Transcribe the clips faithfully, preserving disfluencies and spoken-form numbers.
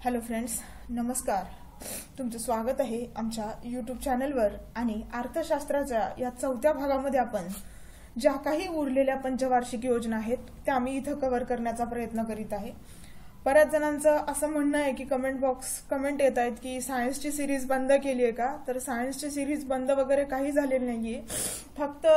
Hello friends, नमस्कार. तुमचं स्वागत आहे आमच्या यूट्यूब चॅनलवर. आणि अर्थशास्त्राच्या या चौथ्या भागामध्ये आपण ज्या काही उरलेल्या पंचवार्षिक योजना आहेत त्या मी इथं कव्हर करण्याचा प्रयत्न करीत आहे. बऱ्याच जणांचं असं म्हणणं आहे की कमेंट बॉक्स कमेंट येत आहेत की सायन्सची सिरीज बंद केली आहे का. तर सायन्सची सिरीज बंद वगैरे काही झालेली नाहीये. फक्त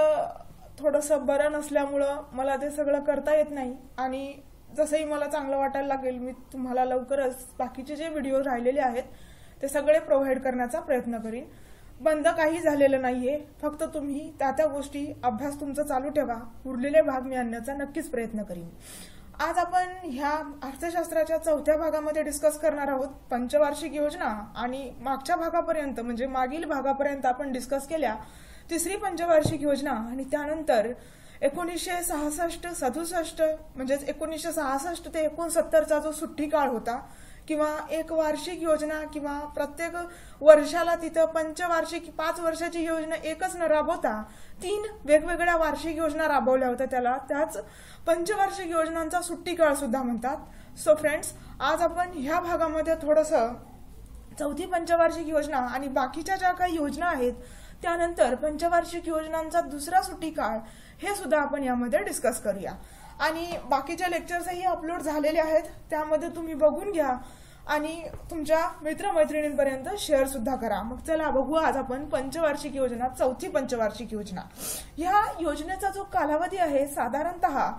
थोडंसं बरं नसल्यामुळं मला ते सगळं करता येत नाही. आणि जसंही मला चांगलं वाटायला लागेल मी तुम्हाला लवकरच बाकीचे जे व्हिडिओ राहिलेले आहेत ते सगळे प्रोव्हाइड करण्याचा प्रयत्न करीन. बंद काही झालेलं नाहीये. फक्त तुम्ही त्या त्या गोष्टी अभ्यास तुमचा चालू ठेवा. उरलेले भाग मी आणण्याचा नक्कीच प्रयत्न करीन. आज आपण ह्या अर्थशास्त्राच्या चौथ्या भागामध्ये डिस्कस करणार आहोत पंचवार्षिक योजना. आणि मागच्या भागापर्यंत म्हणजे मागील भागापर्यंत आपण डिस्कस केल्या तिसरी पंचवार्षिक योजना. आणि त्यानंतर एकोणीसशे सहासष्ट सदुसष्ट म्हणजेच एकोणीसशे सहासष्ट ते एकोणसत्तरचा जो सुट्टी काळ होता किंवा एक वार्षिक योजना किंवा प्रत्येक वर्षाला तिथं पंचवार्षिक पाच वर्षाची योजना एकच न राबवता तीन वेगवेगळ्या वार्षिक योजना राबवल्या होत्या. त्याला त्याच पंचवार्षिक योजनांचा सुट्टी काळ सुद्धा म्हणतात. सो फ्रेंड्स, आज आपण ह्या भागामध्ये थोडंसं चौथी पंचवार्षिक योजना आणि बाकीच्या ज्या काही योजना आहेत त्यानंतर पंचवार्षिक योजनांचा दुसरा सुट्टी काळ हे सुद्धा आपण यामध्ये डिस्कस करूया. आणि बाकीचे लेक्चर्सही अपलोड झालेले आहेत, त्यामध्ये तुम्ही बघून घ्या आणि तुमच्या मित्रमैत्रिणींपर्यंत शेअर सुद्धा करा. मग चला बघू आज आपण पंचवार्षिक योजना, चौथी पंचवार्षिक योजना. या योजनेचा जो कालावधी आहे साधारणतः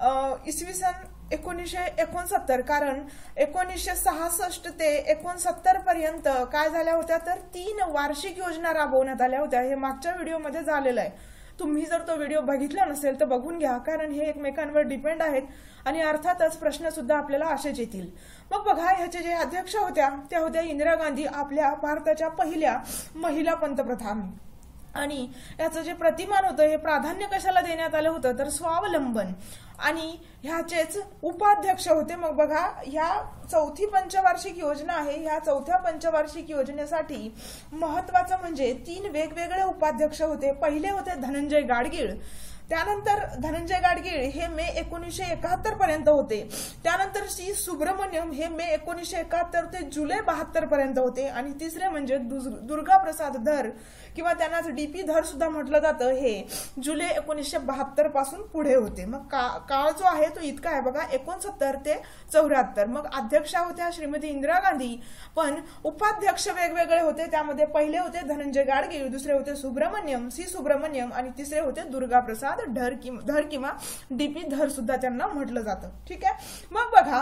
इसवी सन एकोणीसशे एकोणसत्तर, कारण एकोणीसशे सहासष्ट ते एकोणसत्तर पर्यंत काय झाल्या होत्या तर तीन वार्षिक योजना राबवण्यात आल्या होत्या. हे मागच्या व्हिडिओमध्ये झालेलं आहे. तुम्ही जर तो व्हिडिओ बघितला नसेल तर बघून घ्या, कारण हे एकमेकांवर डिपेंड आहेत आणि अर्थातच प्रश्न सुद्धा आपल्याला असेच येतील. मग बघा, ह्याचे जे अध्यक्ष होत्या त्या होत्या इंदिरा गांधी, आपल्या भारताच्या पहिल्या महिला पंतप्रधान. आणि याचं जे प्रतिमान होतं हे प्राधान्य कशाला देण्यात आलं होतं तर स्वावलंबन. आणि ह्याचेच उपाध्यक्ष होते. मग बघा, ह्या चौथी पंचवार्षिक योजना आहे. ह्या चौथ्या पंचवार्षिक योजनेसाठी महत्वाचं म्हणजे तीन वेगवेगळे उपाध्यक्ष होते. पहिले होते धनंजय गाडगीळ. त्यानंतर धनंजय गाडगीळ हे मे एकोणीसशे एकाहत्तर पर्यंत होते. त्यानंतर सी सुब्रमण्यम हे मे एकोणीसशे एकाहत्तर ते जुलै बहात्तर पर्यंत होते. आणि तिसरे म्हणजे दुर्गा प्रसाद धर किंवा त्यांनाच डीपी धर सुद्धा म्हटलं जातं, हे जुलै एकोणीसशे बहात्तर पासून पुढे होते. मग का, काळ जो आहे तो इतका आहे बघा, एकोणसत्तर ते चौऱ्याहत्तर. मग अध्यक्षा होत्या श्रीमती इंदिरा गांधी, पण उपाध्यक्ष वेगवेगळे होते. त्यामध्ये पहिले होते धनंजय गाडगीळ, दुसरे होते सुब्रमण्यम सी सुब्रमण्यम आणि तिसरे होते दुर्गा प्रसाद धर धर किंवा डीपी धर सुद्धा त्यांना म्हटलं जातं. ठीक आहे. मग बघा,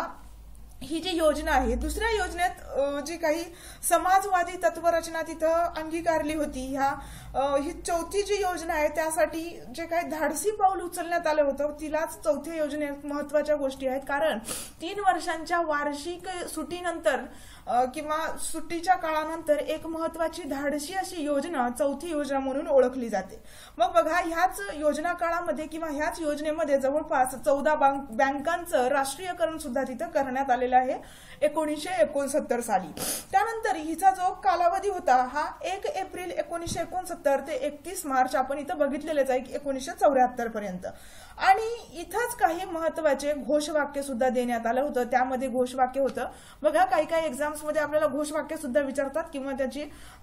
ही जी योजना आहे, दुसऱ्या योजनेत जी काही समाजवादी तत्वरचना तिथं अंगीकारली होती. ह्या ही चौथी जी योजना आहे त्यासाठी जे काही धाडसी पाऊल उचलण्यात आलं होतं तिलाच चौथ्या योजनेत महत्वाच्या गोष्टी आहेत. कारण तीन वर्षांच्या वार्षिक सुट्टीनंतर किंवा सुट्टीच्या काळानंतर एक महत्वाची धाडसी अशी योजना चौथी योजना म्हणून ओळखली जाते. मग बघा, ह्याच योजना काळामध्ये किंवा ह्याच योजनेमध्ये जवळपास चौदा बँकांचं राष्ट्रीयकरण सुद्धा तिथं करण्यात आलेलं आहे एकोणीसशे एकोणसत्तर साली. त्यानंतर हिचा जो कालावधी होता हा एक एप्रिल एकोणीसशे एकोणसत्तर ते एकतीस मार्च आपण इथं बघितलेलेच आहे एकोणीसशे चौऱ्याहत्तर पर्यंत. आणि इथंच काही महत्वाचे घोषवाक्य सुद्धा देण्यात आलं होतं. त्यामध्ये घोषवाक्य होतं बघा, काही काही एक्झाम्स मध्ये आपल्याला घोषवाक्य सुद्धा विचारतात किंवा त्याची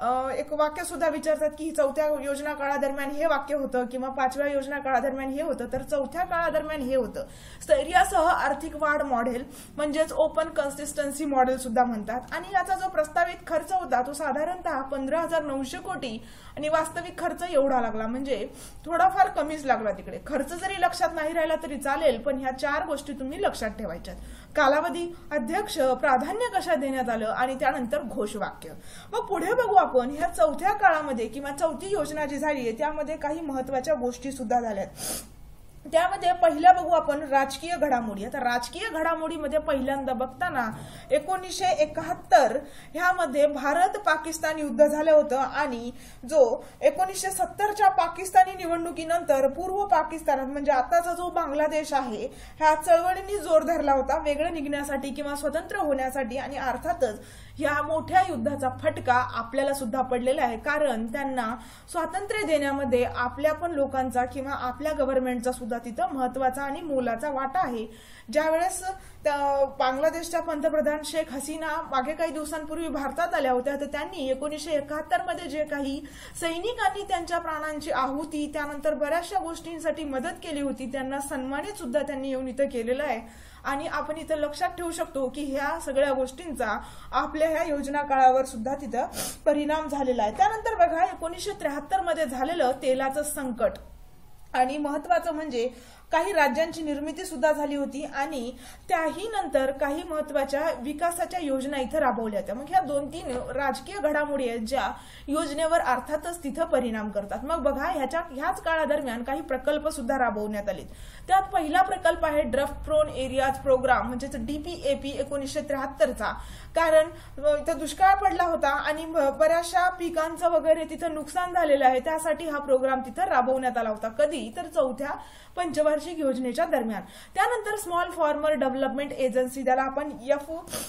एक वाक्य सुद्धा विचारतात की चौथ्या योजना काळादरम्यान हे वाक्य होतं किंवा पाचव्या योजना काळादरम्यान हे होतं. तर चौथ्या काळादरम्यान हे होतं स्थैर्यासह आर्थिक वाढ मॉडेल, म्हणजेच ओपन कन्सिस्टन्सी मॉडेल सुद्धा म्हणतात. आणि याचा जो प्रस्तावित खर्च होता तो साधारणतः पंधरा हजार नऊशे कोटी आणि वास्तविक खर्च एवढा लागला, म्हणजे थोडाफार कमीच लागला. तिकडे खर्च जरी लक्षात नाही राहिला तरी चालेल, पण ह्या चार गोष्टी तुम्ही लक्षात ठेवायच्यात: कालावधी, अध्यक्ष, प्राधान्य कशा देण्यात आलं आणि त्यानंतर घोषवाक्य. मग पुढे बघू आपण ह्या चौथ्या काळामध्ये किंवा चौथी योजना जी झाली आहे त्यामध्ये काही महत्वाच्या गोष्टी सुद्धा झाल्यात. त्यामध्ये पहिल्या बघू आपण राजकीय घडामोडी. आता राजकीय घडामोडीमध्ये पहिल्यांदा बघताना एकोणीसशे एकाहत्तर ह्यामध्ये भारत पाकिस्तान युद्ध झालं होतं. आणि जो एकोणीसशे सत्तरच्या पाकिस्तानी निवडणुकीनंतर पूर्व पाकिस्तानात म्हणजे आताचा जो बांगलादेश आहे ह्या चळवळींनी जोर धरला होता वेगळं निघण्यासाठी किंवा स्वतंत्र होण्यासाठी. आणि अर्थातच ह्या मोठ्या युद्धाचा फटका आपल्याला सुद्धा पडलेला आहे, कारण त्यांना स्वातंत्र्य देण्यामध्ये आपल्या पण लोकांचा किंवा आपल्या गव्हर्नमेंटचा सुद्धा सुद्धा तिथं महत्वाचा आणि मोलाचा वाटा आहे। ज्यावेळेस बांगलादेशच्या पंतप्रधान शेख हसीना मागे काही दिवसांपूर्वी भारतात आल्या होत्या, तर त्यांनी एकोणीसशे एकाहत्तर मध्ये जे काही सैनिकांनी त्यांच्या प्राणांची आहुती, त्यानंतर बऱ्याचशा गोष्टींसाठी मदत केली होती, त्यांना सन्मानित सुद्धा त्यांनी येऊन इथं केलेलं आहे। आणि आपण इथं लक्षात ठेवू शकतो की ह्या सगळ्या गोष्टींचा आपल्या ह्या योजना काळावर सुद्धा तिथं परिणाम झालेला आहे। त्यानंतर बघा एकोणीसशे त्र्याहत्तर मध्ये झालेलं तेलाचं संकट, आणि महत्वाचं म्हणजे काही राज्यांची निर्मिती सुद्धा झाली होती आणि त्याही नंतर काही महत्वाच्या विकासाच्या योजना इथं राबवल्या होत्या। मग ह्या दोन तीन राजकीय घडामोडी आहेत ज्या योजनेवर अर्थातच तिथं परिणाम करतात। मग बघा ह्याच्या ह्याच काळादरम्यान काही प्रकल्प सुद्धा राबवण्यात आले। त्यात पहिला प्रकल्प आहे ड्रफ्ट प्रोन एरियाज प्रोग्राम, म्हणजेच डीपीएपी एकोणीसशे त्र्याहत्तरचा। कारण इथं दुष्काळ पडला होता आणि बऱ्याचशा पिकांचं वगैरे तिथं नुकसान झालेलं आहे, त्यासाठी हा प्रोग्राम तिथं राबवण्यात आला होता। कधी तर चौथ्या पंचवार्षिक योजनेच्या दरम्यान। त्यानंतर स्मॉल फार्मर डेव्हलपमेंट एजन्सी, त्याला आपण एफ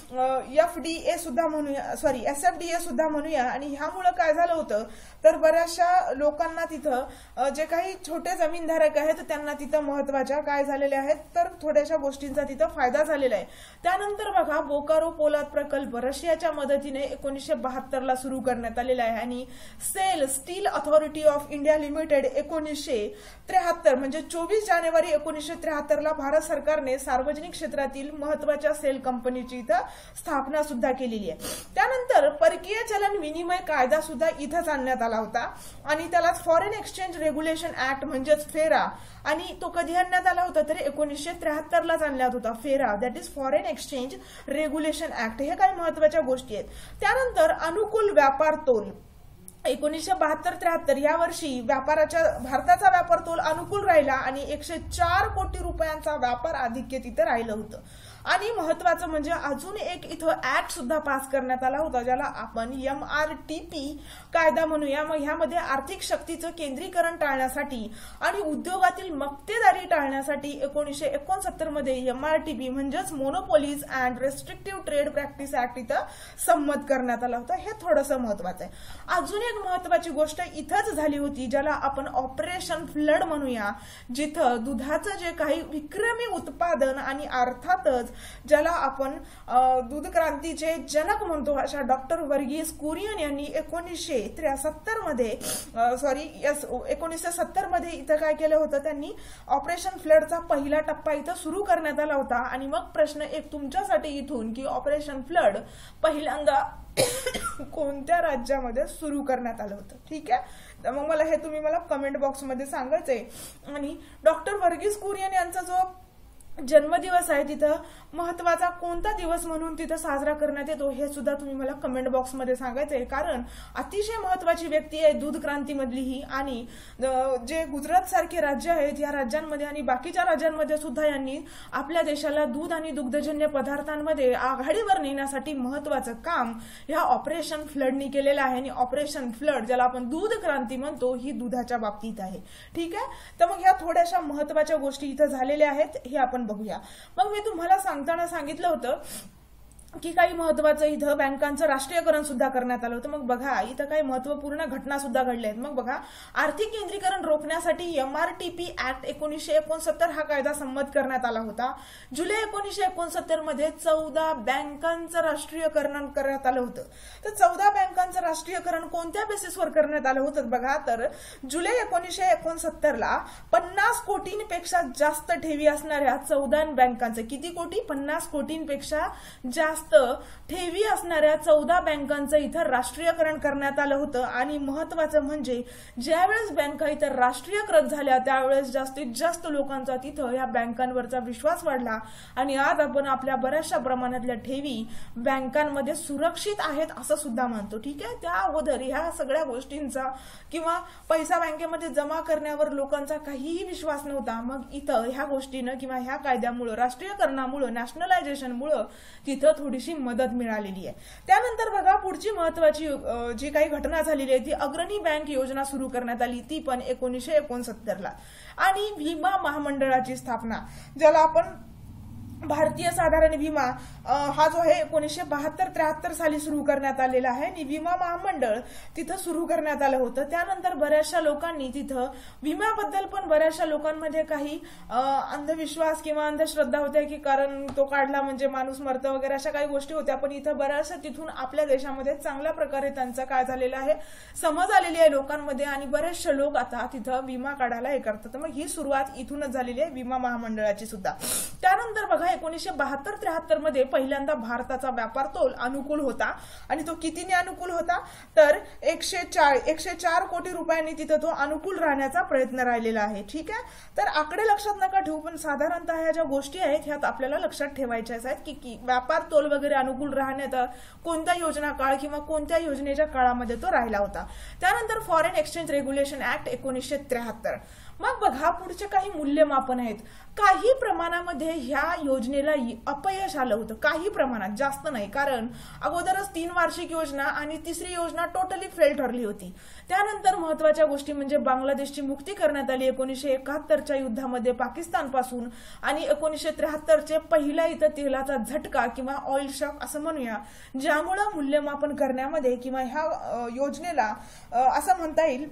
एफ डी ए सुद्धा म्हणूया, sorry S F D A सुद्धा म्हणूया। आणि ह्यामुळे काय झालं होतं तर बऱ्याचशा लोकांना तिथं जे काही छोटे जमीनधारक आहेत त्यांना तिथं महत्वाच्या काय झालेल्या आहेत तर थोड्याशा गोष्टींचा तिथं फायदा झालेला आहे। त्यानंतर बघा बोकारो पोलाद प्रकल्प रशियाच्या मदतीने एकोणीसशे बहात्तर ला सुरू करण्यात आलेला आहे। आणि SAIL steel authority of India limited एकोणीसशे त्र्याहत्तर म्हणजे चोवीस जानेवारी एकोणीसशे त्र्याहत्तर ला भारत सरकारने सार्वजनिक क्षेत्रातील महत्वाच्या सेल कंपनीची इथं स्थापना सुद्धा केलेली आहे। त्यानंतर परकीय चलन विनिमय कायदा सुद्धा इथंच आणण्यात आला होता आणि त्यालाच फॉरेन एक्सचेंज रेग्युलेशन ऍक्ट म्हणजेच फेरा, आणि तो कधी आणण्यात आला होता तर एकोणीसशे त्र्याहत्तर लाच आणण्यात होता FERA, that is foreign exchange regulation act. हे काही महत्वाच्या गोष्टी आहेत। त्यानंतर अनुकूल व्यापार तोल एकोणीसशे बहात्तर त्र्याहत्तर या वर्षी व्यापाराच्या भारताचा व्यापार तोल अनुकूल राहिला आणि एकशे चार कोटी रुपयांचा व्यापार आधिक्य तिथं राहिलं होतं। आणि महत्वाचं म्हणजे अजून एक इथं ऍक्ट सुद्धा पास करण्यात आला होता ज्याला आपण एम आर टी पी कायदा म्हणूया। मग ह्यामध्ये आर्थिक शक्तीचं केंद्रीकरण टाळण्यासाठी आणि उद्योगातील मक्तेदारी टाळण्यासाठी एकोणीसशे एकोणसत्तर मध्ये एम आर टी पी म्हणजेच monopolies and restrictive trade practice act इथं संमत करण्यात आला होता। हे थोडंसं महत्वाचं आहे। अजून एक महत्वाची गोष्ट इथंच झाली होती ज्याला आपण ऑपरेशन फ्लड म्हणूया, जिथं दुधाचं जे काही विक्रमी उत्पादन आणि अर्थातच ज्याला आपण दूध क्रांतीचे जनक म्हणतो अशा डॉक्टर वर्गीस कुरियन यांनी एकोणीसशे त्र्याहत्तर मध्ये सॉरी यस एकोणीसशे सत्तर मध्ये इथं काय केलं होतं, त्यांनी ऑपरेशन फ्लडचा पहिला टप्पा इथं सुरू करण्यात आला होता। आणि मग प्रश्न एक तुमच्यासाठी इथून की ऑपरेशन फ्लड पहिल्यांदा कोणत्या राज्यामध्ये सुरू करण्यात आलं होतं, ठीक आहे। तर मग मला हे तुम्ही मला कमेंट बॉक्समध्ये सांगायचंय। आणि डॉक्टर वर्गीस कुरियन यांचा जो जन्मदिवस आहे तिथं महत्वाचा कोणता दिवस म्हणून तिथं साजरा करण्यात येतो हे सुद्धा तुम्ही मला कमेंट बॉक्समध्ये सांगायचंय, कारण अतिशय महत्वाची व्यक्ती आहे दूध क्रांतीमधली ही। आणि जे गुजरात सारखे राज्य आहेत या राज्यांमध्ये आणि बाकीच्या राज्यांमध्ये सुद्धा यांनी आपल्या देशाला दूध आणि दुग्धजन्य पदार्थांमध्ये आघाडीवर नेण्यासाठी महत्वाचं काम ह्या ऑपरेशन फ्लडनी केलेलं आहे। आणि ऑपरेशन फ्लड ज्याला आपण दूध क्रांती म्हणतो ही दुधाच्या बाबतीत आहे, ठीक आहे। तर मग ह्या थोड्याशा महत्वाच्या गोष्टी इथं झालेल्या आहेत, हे आपण बघूया। मग मी तुम्हाला सांगताना सांगितलं होतं की काही महत्वाचं इथं बँकांचं राष्ट्रीयकरण सुद्धा करण्यात आलं होतं। मग बघा इथं काही महत्वपूर्ण घटना सुद्धा घडल्या आहेत। मग बघा आर्थिक केंद्रीकरण रोखण्यासाठी M R T P act एकोणीसशे एकोणसत्तर हा कायदा संमत करण्यात आला होता। जुलै एकोणीसशे एकोणसत्तर मध्ये चौदा बँकांचं राष्ट्रीयकरण करण्यात आलं होतं। तर चौदा बँकांचं राष्ट्रीयकरण कोणत्या बेसिसवर करण्यात आलं होतं बघा, तर जुलै एकोणीसशे एकोणसत्तर ला पन्नास कोटींपेक्षा जास्त ठेवी असणाऱ्या चौदा बँकांचं, किती कोटी, पन्नास कोटींपेक्षा जास्त ठेवी असणाऱ्या चौदा बँकांचं इथं राष्ट्रीयकरण करण्यात आलं होतं। आणि महत्वाचं म्हणजे ज्यावेळेस बँका इथं राष्ट्रीयकृत झाल्या त्यावेळेस जास्तीत जास्त लोकांचा तिथं या बँकांवरचा विश्वास वाढला आणि आज आपण आपल्या बऱ्याचशा प्रमाणातल्या ठेवी बँकांमध्ये सुरक्षित आहेत असं सुद्धा म्हणतो, ठीक आहे। त्या अगोदर ह्या सगळ्या गोष्टींचा किंवा पैसा बँकेमध्ये जमा करण्यावर लोकांचा काहीही विश्वास नव्हता। मग इथं ह्या गोष्टीनं किंवा ह्या कायद्यामुळे राष्ट्रीयकरणामुळे नॅशनलायझेशनमुळे तिथं थोडीशी मदत मिळालेली आहे। त्यानंतर बघा पुढची महत्वाची जी काही घटना झालेली आहे ती अग्रणी बँक योजना सुरू करण्यात आली, ती पण एकोणीसशे एकोणसत्तर ला। आणि विमा महामंडळाची स्थापना ज्याला आपण भारतीय साधारण विमा हा जो आहे एकोणीसशे बहात्तर त्र्याहत्तर साली सुरू करण्यात आलेला आहे आणि विमा महामंडळ तिथं सुरू करण्यात आलं होतं. त्यानंतर बऱ्याचशा लोकांनी तिथं विम्याबद्दल पण बऱ्याचशा लोकांमध्ये काही अंधविश्वास किंवा अंधश्रद्धा होत्या की कारण तो काढला म्हणजे माणूस मरतं वगैरे अशा काही गोष्टी होत्या. पण इथं बऱ्याचशा तिथून आपल्या देशामध्ये चांगल्या प्रकारे त्यांचा काय झालेला आहे समज आलेली आहे लोकांमध्ये आणि बरेचसे लोक आता तिथं विमा काढायला हे करतात. तर मग ही सुरुवात इथूनच झालेली आहे विमा महामंडळाची सुद्धा. त्यानंतर बघा एकोणीसशे बहात्तर त्र्याहत्तर मध्ये पहिल्यांदा भारताचा व्यापार तोल अनुकूल होता आणि तो कितीने अनुकूल होता तर एकशे चार एकशे चार कोटी रुपयांनी तिथं तो अनुकूल राहण्याचा प्रयत्न राहिलेला आहे. ठीक आहे, तर आकडे लक्षात नका ठेवू पण साधारणतः ह्या ज्या गोष्टी आहेत ह्यात आपल्याला लक्षात ठेवायच्या आहेत की, की व्यापार तोल वगैरे अनुकूल राहण्याचा कोणत्या योजना काळ किंवा कोणत्या योजनेच्या काळामध्ये तो राहिला होता. त्यानंतर फॉरेन एक्सचेंज रेग्युलेशन ऍक्ट एकोणीसशे त्र्याहत्तर. मग बघा पुढचे काही मूल्यमापन आहेत. काही प्रमाणामध्ये ह्या योजनेला अपयश आलं होतं, काही प्रमाणात, जास्त नाही, कारण अगोदरच तीन वार्षिक योजना आणि तिसरी योजना टोटली फेल ठरली होती. त्यानंतर महत्वाच्या गोष्टी म्हणजे बांगलादेशची मुक्ती करण्यात आली एकोणीसशे एकाहत्तरच्या युद्धामध्ये पाकिस्तानपासून आणि एकोणीसशे त्र्याहत्तरचे पहिला इथं तेलाचा झटका किंवा ऑइल शॉक असं म्हणूया, ज्यामुळे मूल्यमापन करण्यामध्ये किंवा ह्या योजनेला असं म्हणता येईल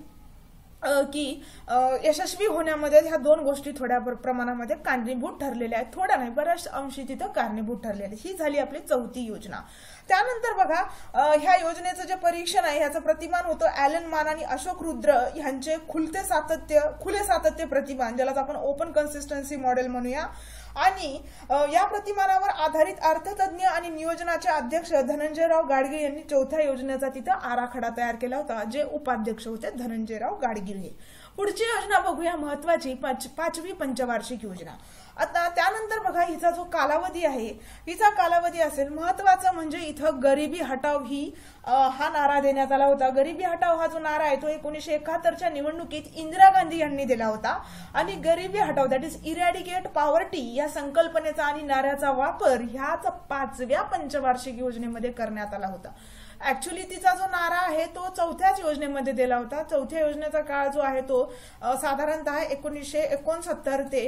की यशस्वी होण्यामध्ये ह्या दोन गोष्टी थोड्या प्रमाणामध्ये कारणीभूत ठरलेल्या आहेत. थोड्या नाही बऱ्याच अंशी तिथं कारणीभूत ठरलेले. ही झाली आपली चौथी योजना. त्यानंतर बघा ह्या योजनेचं जे परीक्षण आहे ह्याचं प्रतिमान होतं ॲलन मान आणि अशोक रुद्र यांचे खुलते सातत्य खुले सातत्य प्रतिमान, ज्याला आपण ओपन कन्सिस्टन्सी मॉडेल म्हणूया. आणि या प्रतिमानावर आधारित अर्थतज्ञ आणि नियोजनाचे अध्यक्ष धनंजयराव गाडगीळ यांनी चौथ्या योजनेचा तिथं आराखडा तयार केला होता, जे उपाध्यक्ष होते धनंजयराव गाडगीळ हे. पुढची योजना बघूया महत्वाची पाचवी पंचवार्षिक योजना. आता त्यानंतर बघा हिचा जो कालावधी आहे हिचा कालावधी असेल महत्वाचं म्हणजे इथं गरिबी हटाव ही हा नारा देण्यात आला होता. गरिबी हटाव हा जो नारा आहे तो एकोणीसशे एकाहत्तरच्या निवडणुकीत इंदिरा गांधी यांनी दिला होता आणि गरिबी हटाव दॅट इज इरॅडिकेट पॉवर्टी या संकल्पनेचा आणि नाऱ्याचा वापर ह्याच पाचव्या पंचवार्षिक योजनेमध्ये करण्यात आला होता. ऍक्च्युली तिचा जो नारा आहे तो चौथ्याच योजनेमध्ये दिला होता. चौथ्या योजनेचा काळ जो आहे तो साधारणतः एकोणीसशे एकोणसत्तर ते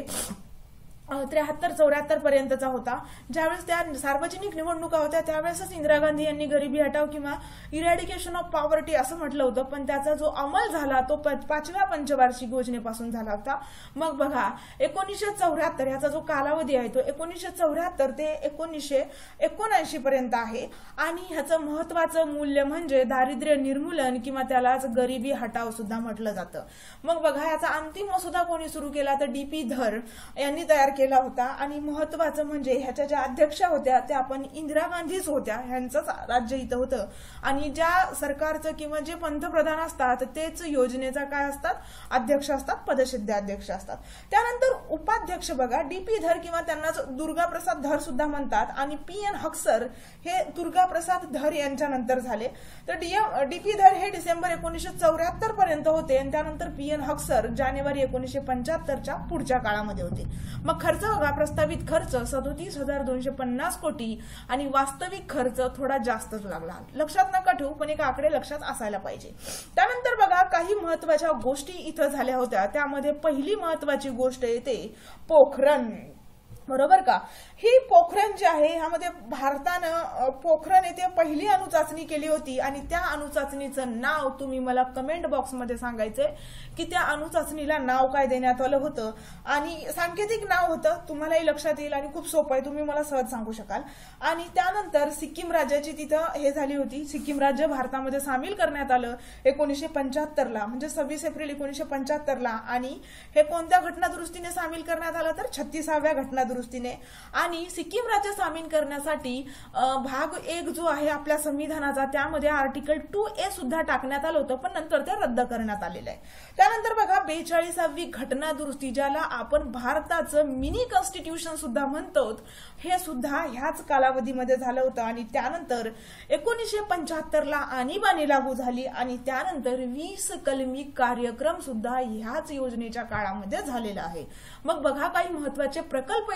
त्र्याहत्तर चौऱ्याहत्तर पर्यंतचा होता. ज्यावेळेस त्या सार्वजनिक निवडणुका होत्या त्यावेळेसच इंदिरा गांधी यांनी गरिबी हटाव किंवा इरॅडिकेशन ऑफ पॉवर्टी असं म्हटलं होतं, पण त्याचा जो अंमल झाला तो पाचव्या पंचवार्षिक योजनेपासून झाला होता. मग बघा एकोणीसशे चौऱ्याहत्तर ह्याचा जो कालावधी आहे तो एकोणीसशे चौऱ्याहत्तर ते एकोणीसशे एकोणऐंशी पर्यंत आहे आणि ह्याचं महत्वाचं मूल्य म्हणजे दारिद्र्य निर्मूलन किंवा त्यालाच गरिबी हटाव सुद्धा म्हटलं जातं. मग बघा याचा अंतिम मसुदा कोणी सुरू केला तर डी पी धर यांनी तयार केला होता आणि महत्वाचं म्हणजे ह्याच्या ज्या अध्यक्षा होत्या त्या आपण इंदिरा गांधीच होत्या, ह्यांचंच राज्य इथं होतं आणि ज्या सरकारचं किंवा जे पंतप्रधान असतात तेच योजनेचा काय असतात अध्यक्ष असतात, पदसिद्ध अध्यक्ष असतात. त्यानंतर उपाध्यक्ष बघा डीपी धर किंवा त्यांनाच दुर्गाप्रसाद धर सुद्धा म्हणतात आणि पी एन हक्सर हे दुर्गाप्रसाद धर यांच्या नंतर झाले. तर डीपी धर हे डिसेंबर एकोणीसशे चौऱ्याहत्तर पर्यंत होते आणि त्यानंतर पी एन हक्सर जानेवारी एकोणीसशे पंच्याहत्तरच्या पुढच्या काळामध्ये होते. मग खर्च बघा प्रस्तावित खर्च सदोतीस हजार दोनशे पन्नास कोटी आणि वास्तविक खर्च थोडा जास्तच लागला. लक्षात नका ठेवू पण एक आकडे लक्षात असायला पाहिजे. त्यानंतर बघा काही महत्वाच्या गोष्टी इथं झाल्या होत्या. त्यामध्ये पहिली महत्वाची गोष्ट येते पोखरण, बरोबर का. ही पोखरण जी आहे ह्यामध्ये भारतानं पोखरण येथे पहिली अणुचाचणी केली होती आणि त्या अणुचाचणीचं नाव तुम्ही मला कमेंट बॉक्समध्ये सांगायचंय की त्या अणुचाचणीला नाव काय देण्यात आलं होतं आणि सांकेतिक नाव होतं, तुम्हालाही लक्षात येईल आणि खूप सोपं आहे, तुम्ही मला सहज सांगू शकाल. आणि त्यानंतर सिक्कीम राज्याची तिथं हे झाली होती, सिक्कीम राज्य भारतामध्ये सामील करण्यात आलं एकोणीसशे पंच्याहत्तरला म्हणजे सव्वीस एप्रिल एकोणीसशे पंच्याहत्तरला आणि हे कोणत्या घटनादुरुस्तीने सामील करण्यात आलं तर छत्तीसाव्या घटनादुरुस्तीने. आणि सिक्कीम राज्य सामील करण्यासाठी भाग एक जो आहे आपल्या संविधानाचा त्यामध्ये आर्टिकल टू ए सुद्धा टाकण्यात आलं होतं पण नंतर ते रद्द करण्यात आलेलं आहे. त्यानंतर बघा बेचाळीसावी घटना दुरुस्ती ज्याला आपण भारताचं मिनी कॉन्स्टिट्यूशन सुद्धा म्हणतो हे सुद्धा ह्याच कालावधीमध्ये झालं होतं आणि त्यानंतर एकोणीसशे पंच्याहत्तरला आणीबाणी लागू झाली आणि त्यानंतर वीस कलमी कार्यक्रम सुद्धा ह्याच योजनेच्या काळामध्ये झालेला आहे. मग बघा काही महत्वाचे प्रकल्प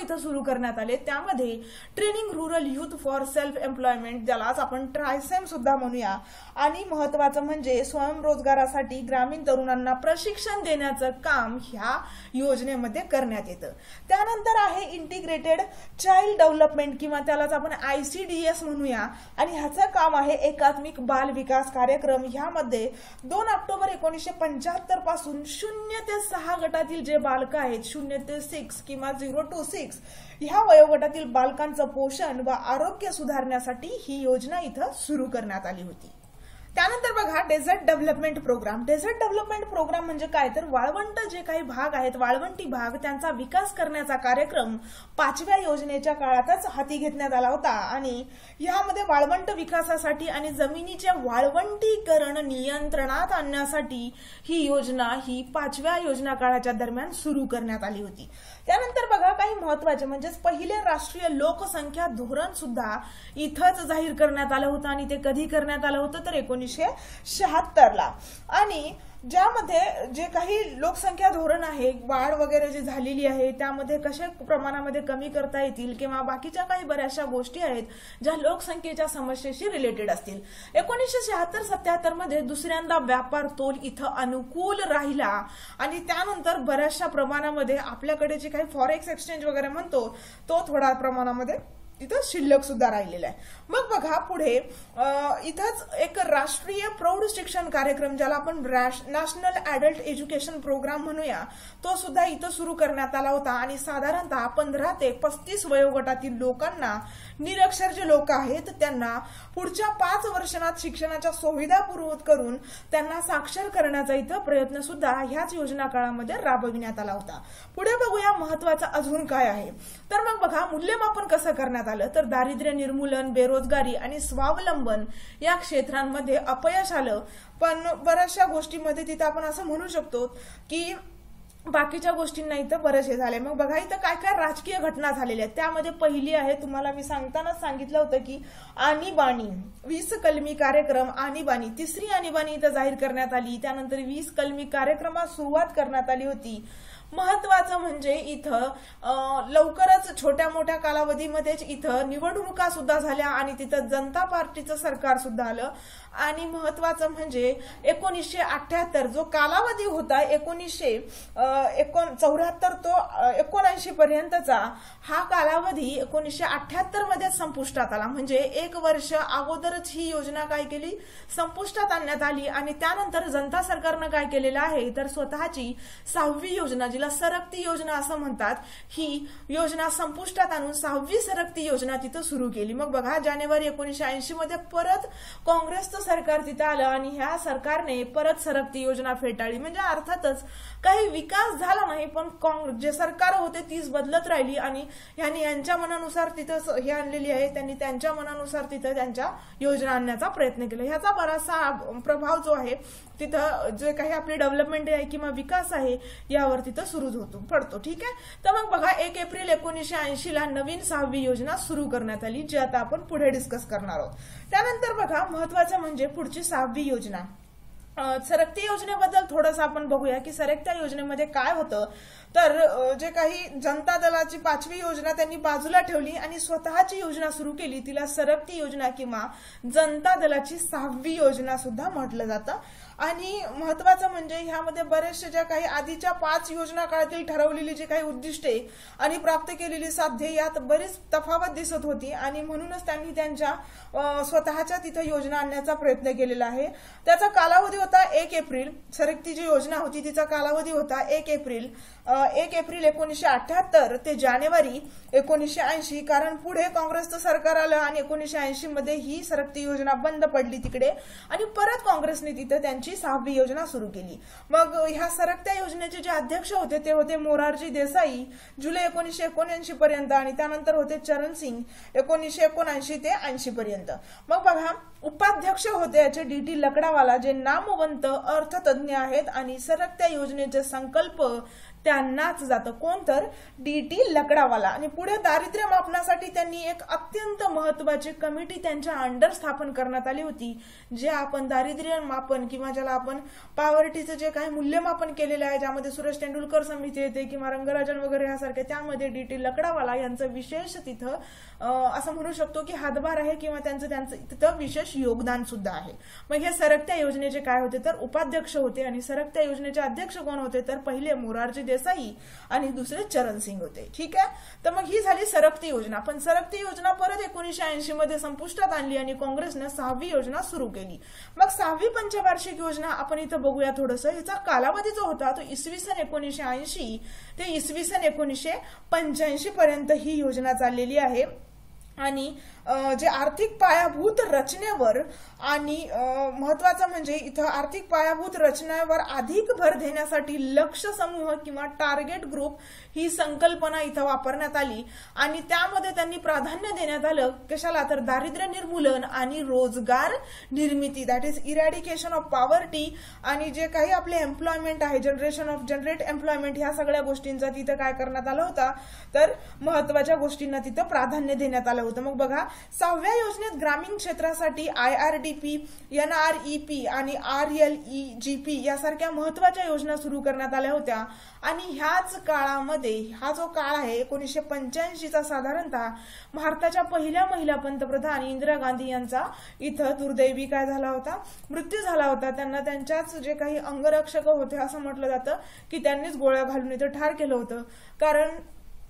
इथं सुरू करण्यात आले. त्यामध्ये training rural youth for self employment, ज्यालाच आपण ट्रायसेम सुद्धा म्हणूया, आणि महत्वाचं म्हणजे स्वयंरोजगारासाठी ग्रामीण तरुणांना प्रशिक्षण देण्याचं काम ह्या योजनेमध्ये करण्यात येतं. त्यानंतर आहे इंटिग्रेटेड चाइल्ड डेव्हलपमेंट किंवा त्यालाच आपण आयसीडीएस म्हणूया, आणि ह्याचं काम आहे एकात्मिक बाल विकास कार्यक्रम. ह्यामध्ये दोन ऑक्टोबर एकोणीसशे पंच्याहत्तर पासून शून्य ते सहा गटातील जे बालक आहेत, शून्य ते सिक्स किंवा झिरो टू सिक्स ह्या वयोगटातील बालकांचं पोषण व आरोग्य सुधारण्यासाठी ही योजना इथं सुरू करण्यात आली होती. त्यानंतर बघा desert development programme. Desert development programme म्हणजे काय, तर वाळवंट जे काही भाग आहेत, वाळवंटी भाग, त्यांचा विकास करण्याचा कार्यक्रम पाचव्या योजनेच्या काळातच हाती घेतण्यात आला होता. आणि यामध्ये वाळवंट विकासासाठी आणि जमिनीचे वाळवंटीकरण नियंत्रणात आणण्यासाठी ही योजना ही पाचव्या योजना काळाच्या दरम्यान सुरू करण्यात आली होती. त्यानंतर बघा काही महत्वाचे म्हणजे पहिले राष्ट्रीय लोकसंख्या धोरण सुद्धा इथंच जाहीर करण्यात आलं होतं, आणि ते कधी करण्यात आलं होतं तर एकोणीसशे शहात्तर ला. आणि ज्यामध्ये जे काही लोकसंख्या धोरण आहे, वाढ वगैरे जी झालेली आहे त्यामध्ये कशा प्रमाणामध्ये कमी करता येतील किंवा बाकीच्या काही बऱ्याचशा गोष्टी आहेत ज्या लोकसंख्येच्या समस्येशी रिलेटेड असतील. एकोणीसशे शहात्तर सत्याहत्तर मध्ये दुसऱ्यांदा व्यापार तोल इथं अनुकूल राहिला, आणि त्यानंतर बऱ्याचशा प्रमाणामध्ये आपल्याकडे जे काही फॉरेक्स एक्सचेंज वगैरे म्हणतो तो थोडा प्रमाणामध्ये इथं शिल्लक सुद्धा राहिलेला आहे. मग बघा पुढे इथंच एक राष्ट्रीय प्रौढ शिक्षण कार्यक्रम, ज्याला आपण नॅशनल ऍडल्ट एज्युकेशन प्रोग्राम म्हणूया, तो सुद्धा इथं सुरू करण्यात आला होता. आणि साधारणतः पंधरा ते पस्तीस वयोगटातील लोकांना, निरक्षर जे लोक आहेत त्यांना पुढच्या पाच वर्षात शिक्षणाच्या सुविधा पुरवत करून त्यांना साक्षर करण्याचा इथं प्रयत्न सुद्धा ह्याच योजना काळामध्ये राबविण्यात आला होता. पुढे बघूया महत्वाचं अजून काय आहे. तर मग बघा मूल्यमापन कसं करण्यात आलं, तर दारिद्र्य निर्मूलन, बेरोजगारी आणि स्वावलंबन या क्षेत्रांमध्ये अपयश आलं, पण बऱ्याचशा गोष्टींमध्ये तिथं आपण असं म्हणू शकतो की बाकीच्या गोष्टींना इथं बरेच हे झाले. मग बघा इथं काय काय राजकीय घटना झालेल्या आहेत. त्यामध्ये पहिली आहे, तुम्हाला मी सांगतानाच सांगितलं होतं की आणीबाणी, वीस कलमी कार्यक्रम आणीबाणी, तिसरी आणीबाणी इथं जाहीर करण्यात आली. त्यानंतर वीस कलमी कार्यक्रमास सुरुवात करण्यात आली होती. महत्वाचं म्हणजे इथं लवकरच छोट्या मोठ्या कालावधीमध्येच इथं निवडणुका सुद्धा झाल्या आणि तिथं जनता पार्टीचं सरकार सुद्धा आलं. आणि महत्वाचं म्हणजे एकोणीसशे अठ्याहत्तर जो कालावधी होता एकोणीसशे एकोण चौऱ्याहत्तर तो एकोणऐंशी पर्यंतचा हा कालावधी एकोणीसशे अठ्याहत्तर मध्ये संपुष्टात आला. म्हणजे एक वर्ष अगोदरच ही योजना काय केली, संपुष्टात आणण्यात आली. आणि त्यानंतर जनता सरकारनं काय केलेलं आहे तर स्वतःची सहावी योजना, जिला सरकती योजना असं म्हणतात, ही योजना संपुष्टात आणून सहावी सरकती योजना तिथं सुरू केली. मग बघा जानेवारी एकोणीसशे ऐंशी मध्ये परत काँग्रेसचं सरकार तिथं आलं आणि ह्या सरकारने परत सरकती योजना फेटाळली. म्हणजे अर्थातच काही विकास झाला नाही, पण काँग्रेस जे सरकार होते तीच बदलत राहिली आणि यांनी यांच्या मनानुसार तिथं हे आणलेली आहे, त्यांनी त्यांच्या मनानुसार तिथं त्यांच्या योजना आणण्याचा प्रयत्न केला. ह्याचा बराचसा प्रभाव जो आहे तिथं जे काही आपली डेव्हलपमेंट आहे किंवा विकास आहे यावर तिथं सुरू होतो पडतो. ठीक आहे. तर मग बघा एक एप्रिल एकोणीसशे ऐंशी ला नवीन सहावी योजना सुरू करण्यात आली, जी आता आपण पुढे डिस्कस करणार आहोत. त्यानंतर बघा महत्वाचं म्हणजे पुढची सहावी योजना, सरकती योजनेबद्दल थोडंसं आपण बघूया की सरकत्या योजनेमध्ये काय होतं. तर जे काही जनता दलाची पाचवी योजना त्यांनी बाजूला ठेवली आणि स्वतःची योजना सुरू केली, तिला सरकती योजना किंवा जनता दलाची सहावी योजना सुद्धा म्हटलं जातं. आणि महत्वाचं म्हणजे ह्यामध्ये बरेचसे ज्या काही आधीच्या पाच योजना काळातील ठरवलेली जी काही उद्दिष्टे आणि प्राप्त केलेली साध्य यात बरीच तफावत दिसत होती आणि म्हणूनच त्यांनी त्यांच्या स्वतःच्या तिथं योजना आणण्याचा प्रयत्न केलेला आहे. त्याचा कालावधी होता एक एप्रिल, सरकती जी योजना होती तिचा कालावधी होता एक एप्रिल एक एप्रिल एकोणीसशे अठ्याहत्तर ते जानेवारी एकोणीसशे ऐंशी, कारण पुढे काँग्रेसचं सरकार आलं आणि एकोणीसशे ऐंशी मध्ये ही सरकती योजना बंद पडली तिकडे आणि परत काँग्रेसने तिथं त्यांची सहावी योजना सुरू केली. मग ह्या सरकत्या योजनेचे जे अध्यक्ष होते ते होते मोरारजी देसाई जुलै एकोणीसशे एकोणऐंशी पर्यंत आणि त्यानंतर होते चरण सिंग एकोणीसशे एकोणऐंशी ते ऐंशी पर्यंत. मग बघा उपाध्यक्ष होते याचे डी टी लकडावाला, जे नामवंत अर्थतज्ञ आहेत आणि सरकत्या योजनेचे संकल्प त्यांनाच जातं. कोण तर डीटी लकडावाला. आणि पुढे दारिद्र्य मापनासाठी त्यांनी एक अत्यंत महत्वाची कमिटी त्यांच्या अंडर स्थापन करण्यात आली होती, जे आपण दारिद्र्य मापन किंवा ज्याला आपण पॉवर्टीचं जे काही मूल्यमापन केलेलं आहे, ज्यामध्ये सुरेश तेंडुलकर समिती येते किंवा रंगराजन वगैरे यासारखे, त्यामध्ये डीटी लकडावाला यांचं विशेष तिथं असं म्हणू शकतो की हातभार आहे किंवा त्यांचं त्यांचं तिथं विशेष योगदान सुद्धा आहे. मग हे सरकत्या योजनेचे काय होते तर उपाध्यक्ष होते. आणि सरकत्या योजनेचे अध्यक्ष कोण होते तर पहिले मोरारजी देसाई आणि दुसरे चरण सिंग होते. ठीक आहे. तर मग ही झाली सरकती योजना. पण सरकती योजना परत एकोणीसशे ऐंशी मध्ये संपुष्टात आणली आणि काँग्रेसने सहावी योजना सुरू केली. मग सहावी पंचवार्षिक योजना आपण इथं बघूया थोडंसं. याचा कालावधी जो होता तो इसवी सन एकोणीसशे ऐंशी ते इसवी सन एकोणीसशे पंच्याऐंशी पर्यंत ही योजना चाललेली आहे. आणि जे आर्थिक पायाभूत रचनेवर आणि महत्वाचं म्हणजे इथं आर्थिक पायाभूत रचनेवर अधिक भर देण्यासाठी लक्ष समूह किंवा टार्गेट ग्रुप ही संकल्पना इथं वापरण्यात आली. आणि त्यामध्ये त्यांनी प्राधान्य देण्यात आलं कशाला तर दारिद्र्य निर्मूलन आणि रोजगार निर्मिती, that is eradication of poverty. आणि जे काही आपले एम्प्लॉयमेंट आहे, जनरेशन ऑफ जनरेट एम्प्लॉयमेंट, ह्या सगळ्या गोष्टींचा तिथं काय करण्यात आलं होता तर महत्वाच्या गोष्टींना तिथं प्राधान्य देण्यात आलं होतं. मग बघा, सहाव्या योजनेत ग्रामीण क्षेत्रासाठी I R D P, N R E P आणि R L E G P यासारख्या महत्वाच्या योजना सुरू करण्यात आल्या होत्या. आणि ह्याच काळामध्ये, हा जो काळ आहे एकोणीसशे पंच्याऐंशीचा, साधारणतः भारताच्या पहिल्या महिला पंतप्रधान इंदिरा गांधी यांचा इथं दुर्दैवी काय झाला होता, मृत्यू झाला होता. त्यांना त्यांच्याच जे काही अंगरक्षक होते असं म्हटलं जातं की त्यांनीच गोळ्या घालून इथं ठार केलं होतं. कारण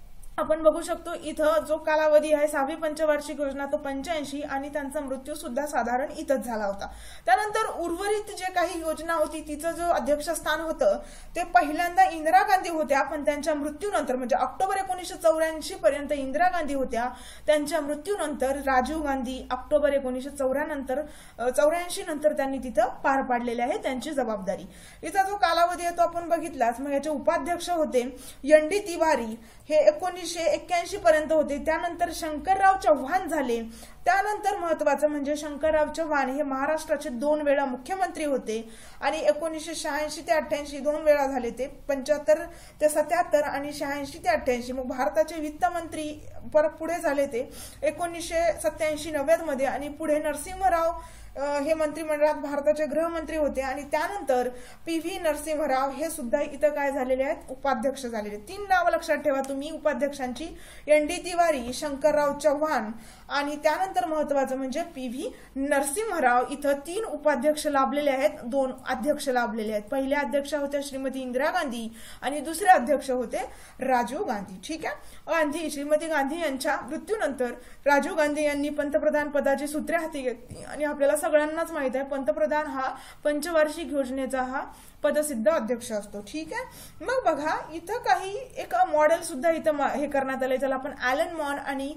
आपण बघू शकतो इथं जो कालावधी आहे सहावी पंचवार्षिक योजना तो पंच्याऐंशी आणि त्यांचा मृत्यू सुद्धा साधारण इथंच झाला होता. त्यानंतर उर्वरित जे काही योजना होती तिचं जो अध्यक्षस्थान होतं ते पहिल्यांदा इंदिरा गांधी होत्या, पण त्यांच्या मृत्यूनंतर म्हणजे ऑक्टोबर एकोणीसशे चौऱ्याऐंशी पर्यंत इंदिरा गांधी होत्या. त्यांच्या मृत्यूनंतर राजीव गांधी ऑक्टोबर एकोणीसशे चौऱ्यानंतर चौऱ्याऐंशी नंतर त्यांनी तिथं पार पाडलेली आहे त्यांची जबाबदारी. इथं जो कालावधी आहे तो आपण बघितलाच. मग याचे उपाध्यक्ष होते एन डी तिवारी, हे एकोणीसशे एक्क्याऐंशी पर्यंत होते. त्यानंतर शंकरराव चव्हाण झाले. त्यानंतर महत्वाचं म्हणजे शंकरराव चव्हाण हे महाराष्ट्राचे दोन वेळा मुख्यमंत्री होते आणि एकोणीसशे शहाऐंशी ते अठ्ठ्याऐंशी दोन वेळा झाले ते, पंच्याहत्तर ते सत्याहत्तर आणि शहाऐंशी ते अठ्ठ्याऐंशी. मग भारताचे वित्तमंत्री परत पुढे झाले ते एकोणीसशे सत्याऐंशी नव्वद मध्ये. आणि पुढे नरसिंहराव हे मंत्रिमंडळात भारताचे गृहमंत्री होते. आणि त्यानंतर पी व्ही नरसिंहराव हे सुद्धा इथं काय झालेले आहेत, उपाध्यक्ष झालेले. तीन नावं लक्षात ठेवा तुम्ही उपाध्यक्षांची, एन डी तिवारी, शंकरराव चव्हाण आणि त्यानंतर महत्वाचं म्हणजे पी व्ही नरसिंहराव. इथं तीन उपाध्यक्ष लाभलेले आहेत, दोन अध्यक्ष लाभलेले आहेत. पहिले अध्यक्ष होते श्रीमती इंदिरा गांधी आणि दुसरे अध्यक्ष होते राजीव गांधी. ठीक आहे. गांधी श्रीमती गांधी यांच्या मृत्यूनंतर राजीव गांधी यांनी पंतप्रधान पदाची सूत्रे हाती घेतली. आणि आपल्याला सगळ्यांनाच माहित आहे पंतप्रधान हा पंचवार्षिक योजनेचा हा पदसिद्ध अध्यक्ष असतो. ठीक आहे. मग बघा इथं काही एक मॉडेल सुद्धा इथं हे करण्यात आलंय, ज्याला आपण ॲलन मॉन आणि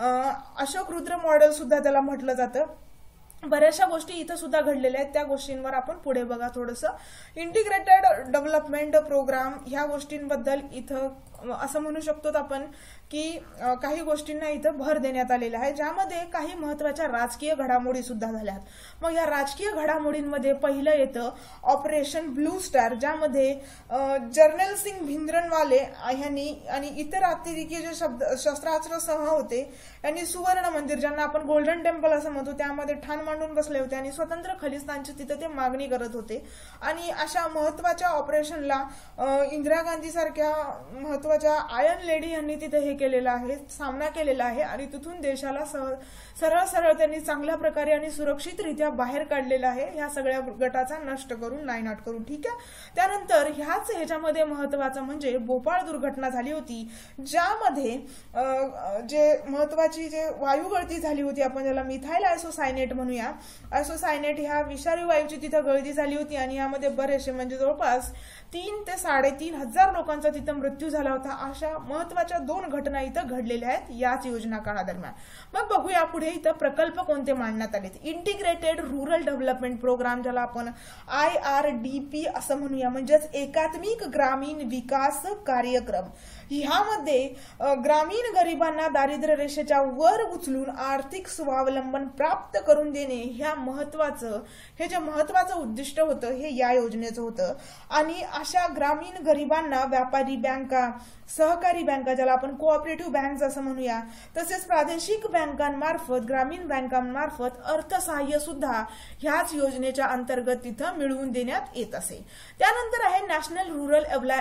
अशोक रुद्र मॉडेल सुद्धा त्याला म्हटलं जातं. बऱ्याचशा गोष्टी इथं सुद्धा घडलेल्या आहेत, त्या गोष्टींवर आपण पुढे बघा थोडंसं. इंटिग्रेटेड डेव्हलपमेंट प्रोग्राम ह्या गोष्टींबद्दल इथं असं म्हणू शकतो आपण की काही गोष्टींना इथं भर देण्यात आलेला आहे, ज्यामध्ये काही महत्वाच्या राजकीय घडामोडी सुद्धा झाल्यात. मग या राजकीय घडामोडींमध्ये पहिलं येतं ऑपरेशन ब्लू स्टार, ज्यामध्ये जर्नल सिंग भिंद्रनवाले यांनी आणि इतर अतिरेकी जे शब्द शस्त्रास्त्र समूह होते यांनी सुवर्ण मंदिर, ज्यांना आपण गोल्डन टेम्पल असं म्हणतो, त्यामध्ये ठाण मांडून बसले होते आणि स्वतंत्र खलिस्तानची तिथे ते मागणी करत होते. आणि अशा महत्वाच्या ऑपरेशनला इंदिरा गांधी सारख्या महत्वाच्या आयर्न लेडी यांनी तिथे हे केलेला आहे, सामना केलेला आहे. आणि तिथून देशाला सरळ सरळ त्यांनी चांगल्या प्रकारे आणि सुरक्षितरित्या बाहेर काढलेला आहे, ह्या सगळ्या गटाचा नष्ट करून, नायनाट करून. ठीक आहे. त्यानंतर ह्याच ह्याच्यामध्ये महत्वाचं म्हणजे भोपाळ दुर्घटना झाली होती, ज्यामध्ये जे महत्वाची जे वायू गळती झाली होती, आपण ज्याला मिथाइल आयसोसायनेट म्हणूया, आयसोसायनेट ह्या विषारी वायूची तिथं गळती झाली होती. आणि यामध्ये बरेचसे म्हणजे जवळपास तीन ते साडेतीन हजार लोकांचा तिथं मृत्यू झाला होता. अशा महत्वाच्या दोन घटना इथं घडलेल्या आहेत याच योजना काळादरम्यान. मग बघूया पुढे इथं प्रकल्प कोणते मांडण्यात आले. इंटिग्रेटेड रूरल डेव्हलपमेंट प्रोग्राम, ज्याला आपण आय आर डी पी असं म्हणूया, म्हणजेच एकात्मिक ग्रामीण विकास कार्यक्रम. ह्यामध्ये ग्रामीण गरिबांना दारिद्र्य रेषेच्या वर उचलून आर्थिक स्वावलंबन प्राप्त करून देणे ह्या महत्वाचं हे जे महत्वाचं उद्दिष्ट होतं हे या योजनेचं होतं. आणि अशा ग्रामीण गरिबांना व्यापारी बँका, सहकारी बँका, ज्याला आपण कोऑपरेटिव्ह बँक असं म्हणूया, तसेच प्रादेशिक बँकांमार्फत, ग्रामीण बँकांमार्फत अर्थसहाय्य सुद्धा ह्याच योजनेच्या अंतर्गत तिथं मिळवून देण्यात येत असे. त्यानंतर आहे नॅशनल रूरल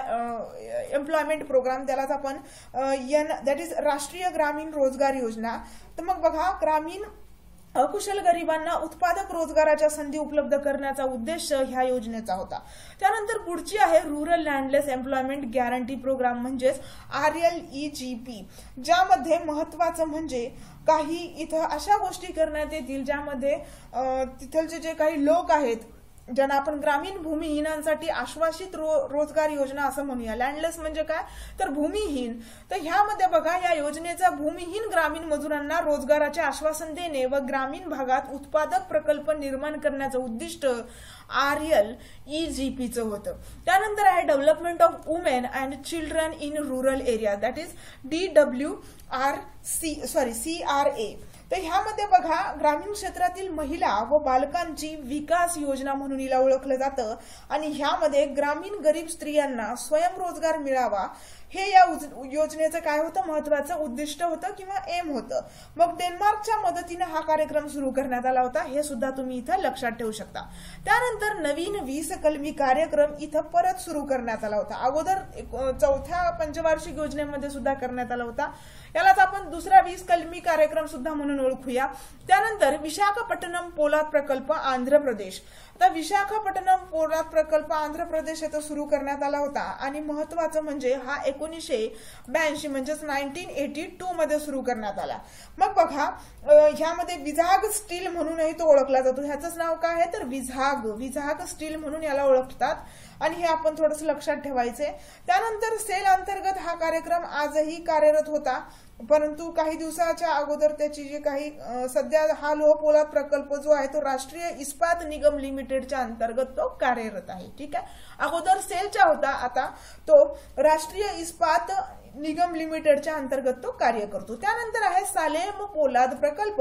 एम्प्लॉयमेंट प्रोग्राम, त्यालाच आपण एन दॅट इज राष्ट्रीय ग्रामीण रोजगार योजना. तर मग बघा, ग्रामीण अकुशल गरिबांना उत्पादक रोजगाराच्या संधी उपलब्ध करण्याचा उद्देश ह्या योजनेचा होता. त्यानंतर पुढची आहे rural landless employment guarantee programme, म्हणजेच R L E G P, ज्यामध्ये महत्वाचं म्हणजे काही इथं अशा गोष्टी करण्यात येतील ज्यामध्ये तिथलचे जे काही लोक आहेत, ज्यांना आपण ग्रामीण भूमिहीनांसाठी आश्वासित रो, रोजगार योजना असं म्हणूया. लँडलेस म्हणजे काय, तर भूमिहीन. तर ह्यामध्ये बघा, या योजनेचा भूमिहीन ग्रामीण मजुरांना रोजगाराचे आश्वासन देणे व ग्रामीण भागात उत्पादक प्रकल्प निर्माण करण्याचं उद्दिष्ट R L E G P चं होतं. त्यानंतर आहे development of women and children in rural area, that is D W R C sorry C R A. तर ह्यामध्ये बघा, ग्रामीण क्षेत्रातील महिला व बालकांची विकास योजना म्हणून हिला ओळखलं जातं. आणि ह्यामध्ये ग्रामीण गरीब स्त्रियांना स्वयंरोजगार मिळावा हे या योजनेचं काय होतं, महत्वाचं उद्दिष्ट होतं किंवा एम होतं. मग डेन्मार्कच्या मदतीने हा कार्यक्रम सुरू करण्यात आला होता, हे सुद्धा तुम्ही इथं लक्षात ठेवू शकता. त्यानंतर नवीन वीस कलमी कार्यक्रम इथं परत सुरू करण्यात आला होता. अगोदर चौथ्या पंचवार्षिक योजनेमध्ये सुद्धा करण्यात आला होता. यालाच आपण दुसरा वीस कलमी कार्यक्रम सुद्धा म्हणून ओळखूया. त्यानंतर विशाखापट्टणम पोलाद प्रकल्प आंध्र प्रदेश. आता विशाखापट्टणम पोलाद प्रकल्प आंध्र प्रदेश येथे सुरू करण्यात आला होता. आणि महत्वाचं म्हणजे हा एकोणीसशे ब्याऐंशी म्हणजेच नाईन्टीन एटी टू मध्ये सुरू करण्यात आला. मग बघा, ह्यामध्ये विझाग स्टील म्हणूनही तो ओळखला जातो. ह्याचंच नाव काय आहे तर विझाग विझाग स्टील म्हणून याला ओळखतात. आणि हे आपण थोडस लक्षात ठेवायचे. त्यानंतर सेल अंतर्गत हा कार्यक्रम आजही कार्यरत होता, परंतु काही दिवसाच्या अगोदर त्याची जे काही सध्या हा लोह पोलाद प्रकल्प जो आहे तो राष्ट्रीय इस्पात निगम लिमिटेडच्या अंतर्गत तो कार्यरत आहे. ठीक आहे, अगोदर सेलच्या होता, आता तो राष्ट्रीय इस्पात निगम लिमिटेडच्या अंतर्गत तो कार्य करतो. त्यानंतर आहे सालेम पोलाद प्रकल्प,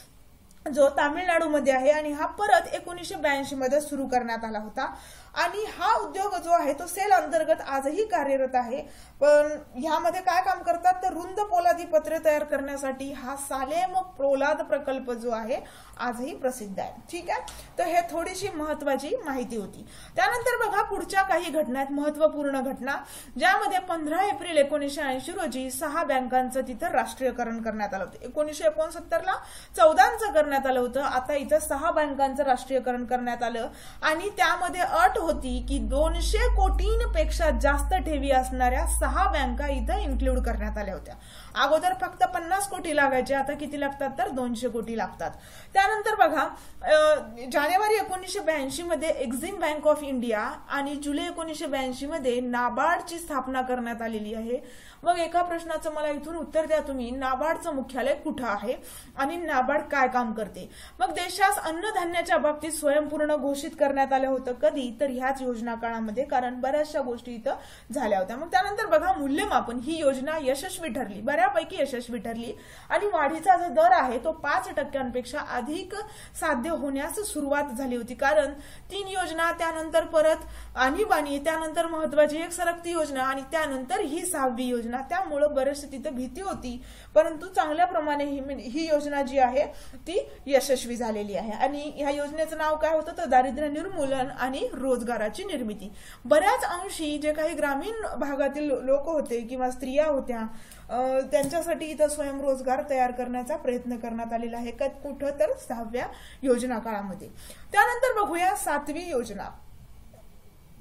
जो तामिळनाडूमध्ये आहे. आणि हा परत एकोणीसशे ब्याऐंशी मध्ये सुरू करण्यात आला होता. आणि हा उद्योग जो आहे तो सेल अंतर्गत आजही कार्यरत आहे. पण ह्यामध्ये काय काम करतात तर रुंद पोलादी पत्रे तयार करण्यासाठी हा सालेम पोलाद प्रकल्प जो आहे आजही प्रसिद्ध आहे. ठीक आहे, तर हे थोडीशी महत्वाची माहिती होती. त्यानंतर बघा, पुढच्या काही घटना आहेत, महत्वपूर्ण घटना, ज्यामध्ये पंधरा एप्रिल एकोणीसशे ऐंशी रोजी सहा बँकांचं तिथं राष्ट्रीयकरण करण्यात आलं होतं. एकोणीसशे एकोणसत्तर ला चौदांचं करण्यात आलं होतं. आता इथं सहा बँकांचं राष्ट्रीयकरण करण्यात आलं. आणि त्यामध्ये अट होती की दोनशे कोटींपेक्षा जास्त ठेवी असणाऱ्या सहा बँका इथं इन्क्लूड करण्यात आल्या होत्या. अगोदर फक्त पन्नास कोटी लागायचे, आता किती लागतात तर दोनशे कोटी लागतात. त्यानंतर बघा, जानेवारी एकोणीसशे ब्याऐंशी मध्ये एक्झिम बँक ऑफ इंडिया आणि जुलै एकोणीसशे ब्याऐंशी मध्ये नाबार्डची स्थापना करण्यात आलेली आहे. मग एका प्रश्नाचं मला इथून उत्तर द्या तुम्ही, नाबार्डचं मुख्यालय कुठं आहे आणि नाबार्ड काय काम करते. मग देशास अन्नधान्याच्या बाबतीत स्वयंपूर्ण घोषित करण्यात आलं होतं. कधी तर ह्याच योजना काळामध्ये, कारण बऱ्याचशा गोष्टी इथं झाल्या होत्या. मग त्यानंतर बघा, मूल्यमापन ही योजना यशस्वी ठरली, बऱ्यापैकी यशस्वी ठरली. आणि वाढीचा जो दर आहे तो पाच टक्क्यांपेक्षा अधिक साध्य होण्यास सुरुवात झाली होती. कारण तीन योजना, त्यानंतर परत आणीबाणी, त्यानंतर महत्वाची एक सरकती योजना आणि त्यानंतर ही सहावी योजना, त्यामुळे बरेचशी तिथे भीती होती. परंतु चांगल्या प्रमाणे ही योजना जी आहे ती यशस्वी झालेली आहे. आणि ह्या योजनेचं नाव काय होतं तर दारिद्र्य निर्मूलन आणि रोजगाराची निर्मिती. बऱ्याच अंशी जे काही ग्रामीण भागातील लोक होते किंवा स्त्रिया होत्या, त्यांच्यासाठी इथं स्वयंरोजगार तयार करण्याचा प्रयत्न करण्यात आलेला आहे. कुठं तर सहाव्या योजना काळामध्ये. त्यानंतर बघूया सातवी योजना.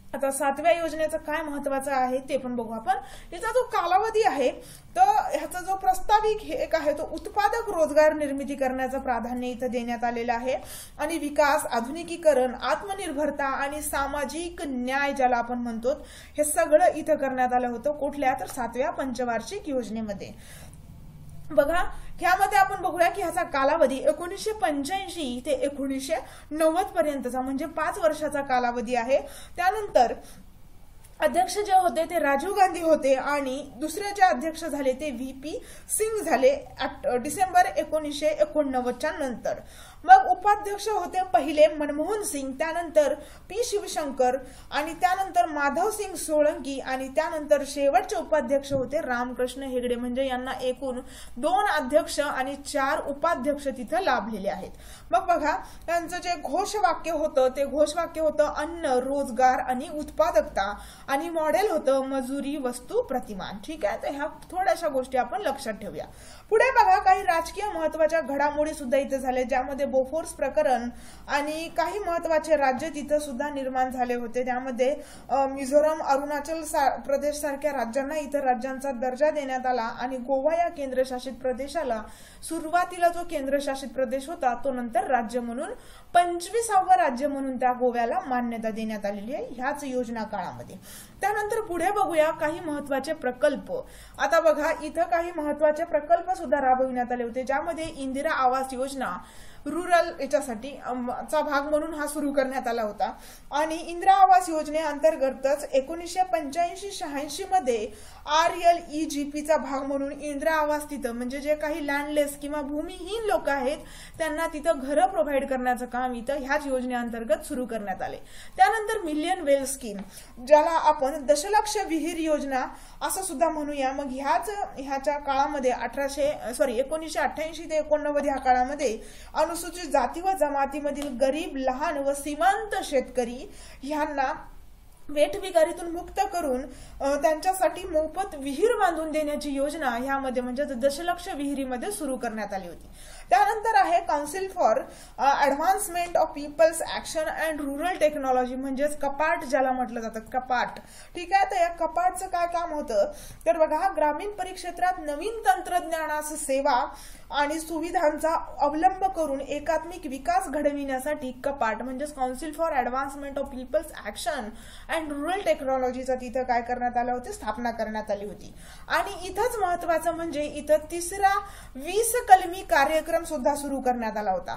आता सातव्या योजनेचं काय महत्वाचं आहे ते पण बघू आपण. याचा जो कालावधी आहे तर ह्याचा जो प्रास्ताविक एक आहे तो उत्पादक रोजगार निर्मिती करण्याचं प्राधान्य इथं देण्यात आलेलं आहे आणि विकास, आधुनिकीकरण, आत्मनिर्भरता आणि सामाजिक न्याय ज्याला आपण म्हणतो हे सगळं इथं करण्यात आलं होतं. कुठल्या तर सातव्या पंचवार्षिक योजनेमध्ये. बघा ह्यामध्ये आपण बघूया की ह्याचा कालावधी एकोणीसशे पंच्याऐंशी ते एकोणीसशे नव्वद पर्यंतचा म्हणजे पाच वर्षाचा कालावधी आहे. त्यानंतर अध्यक्ष जे होते ते राजीव गांधी होते आणि दुसरे जे अध्यक्ष झाले ते व्ही पी सिंग झाले डिसेंबर एकोणीसशे एकोणनव्वदच्या नंतर. मग उपाध्यक्ष होते पहिले मनमोहन सिंग, त्यानंतर पी शिवशंकर आणि त्यानंतर माधव सिंग सोळंकी आणि त्यानंतर शेवटचे उपाध्यक्ष होते रामकृष्ण हेगडे. म्हणजे यांना एकूण दोन अध्यक्ष आणि चार उपाध्यक्ष तिथे लाभलेले आहेत. मग बघा त्यांचं जे घोषवाक्य होतं ते घोषवाक्य होतं अन्न, रोजगार आणि उत्पादकता आणि मॉडेल होतं मजुरी, वस्तू, प्रतिमान. ठीक आहे, तर ह्या थोड्याशा गोष्टी आपण लक्षात ठेवूया. पुढे बघा काही राजकीय महत्वाच्या घडामोडी सुद्धा इथे झाले ज्यामध्ये बोफोर्स प्रकरण आणि काही महत्वाचे राज्य तिथे सुद्धा निर्माण झाले होते. त्यामध्ये मिझोरम, अरुणाचल प्रदेश सारख्या राज्यांना इतर राज्यांचा दर्जा देण्यात आला आणि गोवा या केंद्रशासित प्रदेशाला सुरुवातीला जो केंद्रशासित प्रदेश होता तो नंतर राज्य म्हणून पंचवीसावं राज्य म्हणून त्या गोव्याला मान्यता देण्यात आलेली आहे ह्याच योजना काळामध्ये. त्यानंतर पुढे बघूया काही महत्वाचे प्रकल्प. आता बघा इथं काही महत्वाचे प्रकल्प सुद्धा राबविण्यात आले होते ज्यामध्ये इंदिरा आवास योजना रुरल याच्यासाठी चा भाग म्हणून हा सुरू करण्यात आला होता आणि इंदिरा आवास योजनेअंतर्गतच एकोणीसशे पंच्याऐंशी शहाऐंशी मध्ये R L E G P चा भाग म्हणून इंदिरा आवास तिथं म्हणजे जे काही लँडलेस किंवा भूमिहीन लोक आहेत त्यांना तिथं घरं प्रोव्हाइड करण्याचं काम इथं ह्याच योजनेअंतर्गत सुरू करण्यात आले. त्यानंतर मिलियन वेल स्कीम ज्याला आपण दशलक्ष विहीर योजना असं सुद्धा म्हणूया. मग ह्याच ह्याच्या काळामध्ये अठराशे सॉरी एकोणीसशे अठ्ठ्याऐंशी ते एकोणनव्वद ह्या काळामध्ये अनुसूचित जाती व जमातीमधील गरीब, लहान व सीमांत शेतकरी ह्यांना वेठबिगारीतून मुक्त करून त्यांच्यासाठी मोफत विहीर बांधून देण्याची योजना ह्यामध्ये म्हणजे दशलक्ष विहिरीमध्ये सुरू करण्यात आली होती. त्यानंतर आहे council for advancement of people's action and rural technology म्हणजेच कपाट ज्याला म्हटलं जातं कपाट. ठीक आहे, तर या कपाटचं काय काम होतं तर बघा ग्रामीण परिक्षेत्रात नवीन तंत्रज्ञानास सेवा आणि सुविधांचा अवलंब करून एकात्मिक विकास घडविण्यासाठी कपाट म्हणजेच council for advancement of people's action and rural टेक्नॉलॉजीचा तिथं काय करण्यात आलं होतं स्थापना करण्यात आली होती. आणि इथंच महत्वाचं म्हणजे इथं तिसरा वीस कलमी कार्यक्रम सुद्धा सुरू करण्यात आला होता.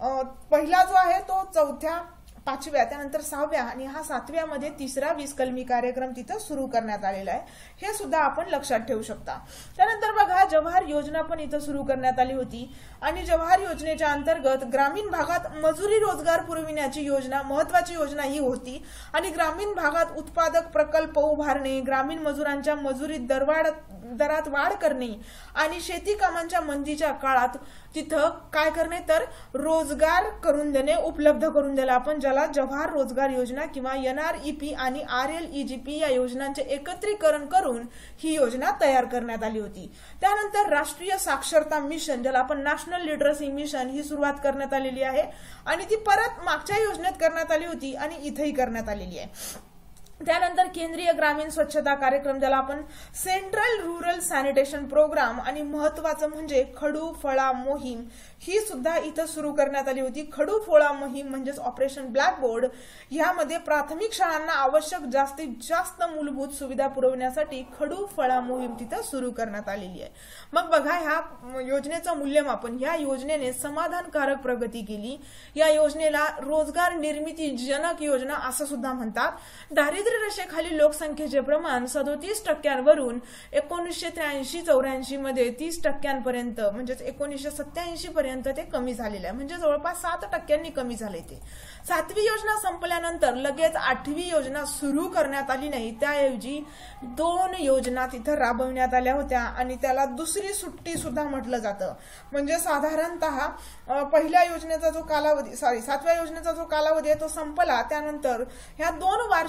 पहिला जो आहे तो चौथ्या पाचव्या त्यानंतर सहाव्या आणि हा सातव्यामध्ये तिसरा वीस कलमी कार्यक्रम तिथं सुरू करण्यात आलेला आहे. हे सुद्धा आपण लक्षात ठेवू शकता. त्यानंतर बघा जवाहर योजना पण इथं सुरू करण्यात आली होती आणि जवाहर योजनेच्या अंतर्गत ग्रामीण भागात मजुरी रोजगार पुरविण्याची योजना महत्वाची योजना ही होती आणि ग्रामीण भागात उत्पादक प्रकल्प उभारणे, ग्रामीण मजुरांच्या मजुरीत दरवाढ दरात वाढ करणे आणि शेती कामांच्या मंदीच्या काळात तिथं काय करणे तर रोजगार करून देणे उपलब्ध करून दिला आपण ज्याला जवाहर रोजगार योजना किंवा एन आर ई पी आणि R L E G P या योजनांचे एकत्रीकरण करून ही योजना तयार करण्यात आली होती. त्यानंतर राष्ट्रीय साक्षरता मिशन ज्याला आपण नॅशनल लिटरसी मिशन ही सुरुवात करण्यात आलेली आहे आणि ती परत मागच्या योजनेत करण्यात आली होती आणि इथेही करण्यात आलेली आहे. त्यानंतर केंद्रीय ग्रामीण स्वच्छता कार्यक्रम ज्याला आपण सेंट्रल रुरल सॅनिटेशन प्रोग्राम आणि महत्वाचं म्हणजे खडू फळा मोहीम ही सुद्धा इथं सुरू करण्यात आली होती. खडू फळा मोहीम म्हणजेच ऑपरेशन ब्लॅकबोर्ड यामध्ये प्राथमिक शाळांना आवश्यक जास्तीत जास्त मूलभूत सुविधा पुरवण्यासाठी खडू फळा मोहीम तिथं सुरू करण्यात आलेली आहे. मग बघा ह्या योजनेचं मूल्यमापन ह्या योजनेने समाधानकारक प्रगती केली. या योजनेला रोजगार निर्मिती जनक योजना असं सुद्धा म्हणतात. दारिद्र्य रेषेखाली लोकसंख्येचे प्रमाण सदोतीस टक्क्यांवरून एकोणीसशे त्र्याऐंशी चौऱ्याऐंशी मध्ये तीस टक्क्यांपर्यंत म्हणजेच एकोणीसशे सत्याऐंशी पर्यंत ते कमी झालेलं आहे म्हणजे जवळपास सात टक्क्यांनी कमी झाले. ते सातवी योजना संपल्यानंतर लगेच आठवी योजना सुरू करण्यात आली नाही. त्याऐवजी दोन योजना तिथं राबवण्यात आल्या होत्या आणि त्याला दुसरी सुट्टी सुद्धा म्हटलं जातं. म्हणजे साधारणतः पहिल्या योजनेचा जो कालावधी सॉरी सातव्या योजनेचा जो कालावधी आहे तो संपला त्यानंतर ह्या दोन वार्षिक योजना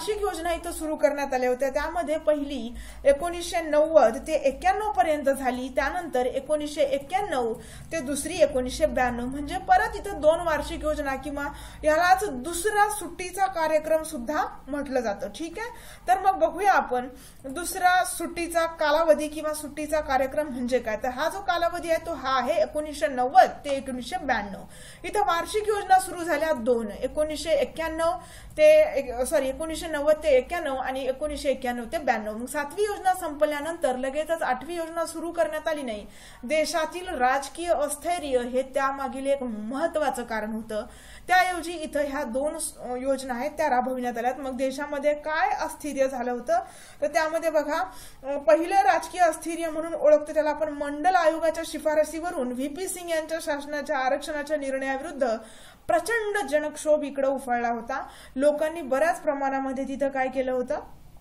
योजना इथं सुरू करण्यात आल्या होत्या. त्यामध्ये पहिली एकोणीसशे नव्वद ते एक्क्याण्णव पर्यंत झाली, त्यानंतर एकोणीसशे एक्क्याण्णव ते दुसरी एकोणीसशे ब्याण्णव, म्हणजे परत इथं दोन वार्षिक योजना किंवा यालाच दुसरा सुट्टीचा कार्यक्रम सुद्धा म्हटलं जातं. ठीक आहे, तर मग बघूया आपण दुसरा सुट्टीचा कालावधी किंवा सुट्टीचा कार्यक्रम म्हणजे काय. तर हा जो कालावधी आहे तो हा आहे एकोणीसशे नव्वद ते एकोणीसशे ब्याण्णव. इथं वार्षिक योजना सुरू झाल्या दोन, एकोणीसशे एक्क्याण्णव ते सॉरी एकोणीसशे नव्वद ते एक्क्याण्णव आणि एकोणीसशे एक्क्याण्णव ते ब्याण्णव. मग सातवी योजना संपल्यानंतर लगेचच आठवी योजना सुरू करण्यात आली नाही. देशातील राजकीय अस्थैर्य हे त्यामागील एक महत्वाचं कारण होतं. त्याऐवजी इथं ह्या दोन योजना आहेत त्या राबविण्यात आल्यात. मग देशामध्ये काय अस्थिर्य झालं होतं, तर त्यामध्ये बघा पहिलं राजकीय अस्थिर्य म्हणून ओळखतो त्याला आपण मंडल आयोगाच्या शिफारसीवरून व्ही पी सिंग यांच्या शासनाच्या आरक्षणाच्या निर्णयाविरुद्ध प्रचंड जनक्षोभ इकडे उफाळला होता. लोकांनी बऱ्याच प्रमाणामध्ये तिथं काय केलं होतं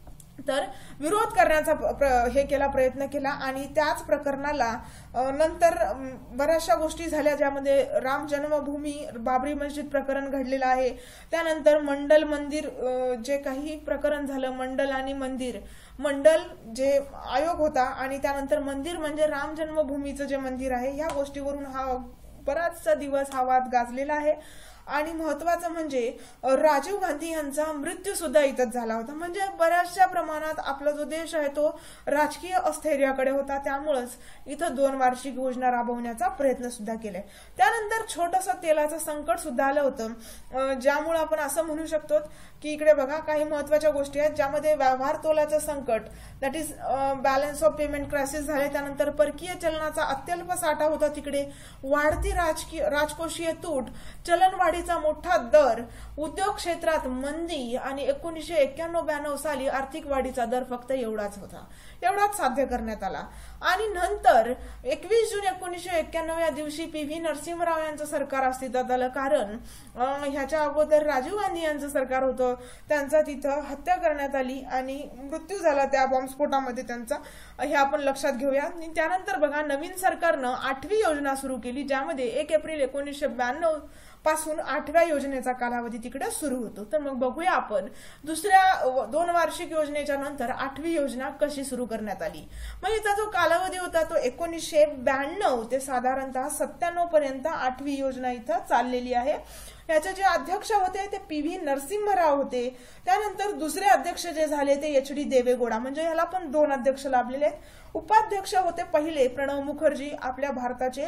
तर विरोध करण्याचा हे केला प्रयत्न केला आणि त्याच प्रकरणाला नंतर बऱ्याचशा गोष्टी झाल्या ज्यामध्ये राम जन्मभूमी बाबरी मस्जिद प्रकरण घडलेलं आहे. त्यानंतर मंडल मंदिर जे काही प्रकरण झालं, मंडल आणि मंदिर, मंडल जे आयोग होता आणि त्यानंतर मंदिर म्हणजे राम जन्मभूमीचं जे मंदिर आहे, ह्या गोष्टीवरून हा बराचसा दिवस हा वाद गाजलेला आहे. आणि महत्वाचं म्हणजे राजीव गांधी यांचा मृत्यू सुद्धा इथंच झाला होता. म्हणजे बऱ्याचशा प्रमाणात आपला जो देश आहे तो राजकीय अस्थैर्याकडे होता. त्यामुळेच इथं दोन वार्षिक योजना राबवण्याचा प्रयत्न सुद्धा केलाय. त्यानंतर छोटंसं तेलाचं संकट सुद्धा आलं होतं, ज्यामुळे आपण असं म्हणू शकतो की इकडे बघा काही महत्वाच्या गोष्टी आहेत ज्यामध्ये व्यवहार तोलाचं संकट, that is balance of payment crisis झाले. त्यानंतर परकीय चलनाचा अत्यल्प साठा होता, तिकडे वाढती राजकीय राजकोषीय तूट, चलनवाढीचा मोठा दर, उद्योग क्षेत्रात मंदी आणि एकोणीसशे एक्क्याण्णव ब्याण्णव साली आर्थिक वाढीचा दर फक्त एवढाच होता, एवढाच साध्य करण्यात आला. आणि नंतर एकवीस जून एकोणीसशे एक्क्याण्णव या दिवशी पी व्ही नरसिंहराव यांचं सरकार अस्तित्वात आलं. कारण ह्याच्या अगोदर राजीव गांधी यांचं सरकार होतं, त्यांचा तिथं हत्या करण्यात आली आणि मृत्यू झाला त्या बॉम्बस्फोटामध्ये त्यांचा, हे आपण लक्षात घेऊया. त्यानंतर बघा नवीन सरकारनं आठवी योजना सुरू केली, ज्यामध्ये एक एप्रिल एकोणीसशे ब्याण्णव पासून आठव्या योजनेचा कालावधी तिकडे सुरू होतो. तर मग बघूया आपण दुसऱ्या दोन वार्षिक योजनेच्या नंतर आठवी योजना कशी सुरू करण्यात आली. मग याचा जो कालावधी होता तो एकोणीसशे ब्याण्णव ते साधारणतः सत्त्याण्णव पर्यंत आठवी योजना इथं चाललेली आहे. याचे जे अध्यक्ष होते ते पी व्ही नरसिंहराव होते. त्यानंतर दुसरे अध्यक्ष जे झाले ते एच डी देवेगौडा, म्हणजे याला पण दोन अध्यक्ष लाभलेले आहेत. उपाध्यक्ष होते पहिले प्रणव मुखर्जी, आपल्या भारताचे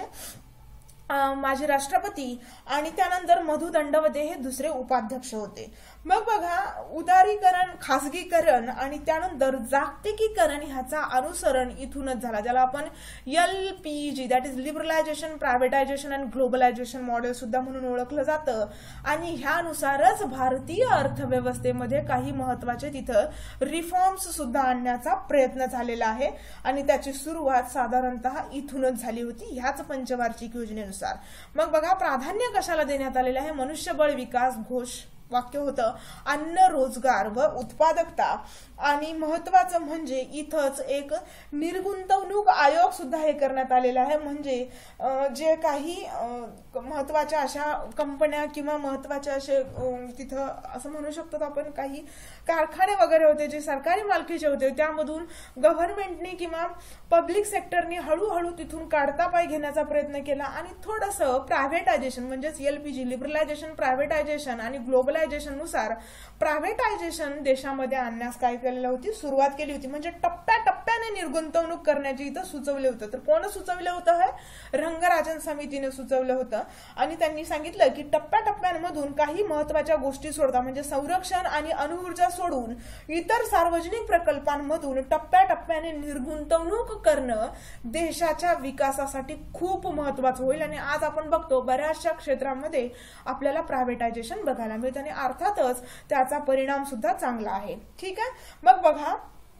माजी राष्ट्रपती, आणि त्यानंतर मधु दंडवते हे दुसरे उपाध्यक्ष होते. मग बघा उदारीकरण, खासगीकरण आणि त्यानंतर जागतिकीकरण ह्याचा अनुसरण इथूनच झाला, ज्याला आपण L P G that is liberalisation, privatisation and globalisation model सुद्धा म्हणून ओळखलं जातं. आणि ह्यानुसारच भारतीय अर्थव्यवस्थेमध्ये काही महत्वाचे तिथं रिफॉर्म्स सुद्धा आणण्याचा प्रयत्न झालेला आहे आणि त्याची सुरुवात साधारणतः इथूनच झाली होती ह्याच पंचवार्षिक योजनेनुसार. मग बघा प्राधान्य कशाला देण्यात आलेलं आहे, मनुष्यबळ विकास घोष वाक्य होतं, अन्न, रोजगार व उत्पादकता. आणि महत्वाचं म्हणजे इथंच एक निर्गुंतवणूक आयोग सुद्धा हे करण्यात आलेला आहे. म्हणजे जे काही महत्वाच्या अशा कंपन्या किंवा महत्वाच्या असे तिथं असं म्हणू शकतो आपण काही कारखाने वगैरे होते जे सरकारी मालकीचे होते, त्यामधून गव्हर्नमेंटनी किंवा पब्लिक सेक्टरनी हळूहळू तिथून काढता पाय घेण्याचा प्रयत्न केला आणि थोडंसं प्रायव्हेटायझेशन म्हणजेच एलपीजी लिबरलायझेशन, प्रायव्हेटायझेशन आणि ग्लोबलायझेशन नुसार प्रायव्हेटायझेशन देशामध्ये आणण्यास काय केलेलं होती, सुरुवात केली होती. म्हणजे टप्प्याटप्प्याने निर्गुंतवणूक करण्याची इथं सुचवलं होतं. तर कोण सुचवलं होतं, हे रंगराजन समितीने सुचवलं होतं आणि त्यांनी सांगितलं की टप्प्याटप्प्यांमधून काही महत्वाच्या गोष्टी सोडता, म्हणजे संरक्षण आणि अणुऊर्जा सोडून इतर सार्वजनिक प्रकल्पांमधून टप्प्याटप्प्याने निर्गुंतवणूक करणं देशाच्या विकासासाठी खूप महत्वाचं होईल. आणि आज आपण बघतो बऱ्याचशा क्षेत्रांमध्ये आपल्याला प्रायव्हेटायझेशन बघायला मिळतं आणि अर्थातच त्याचा परिणाम सुद्धा चांगला आहे. ठीक आहे, मग बघा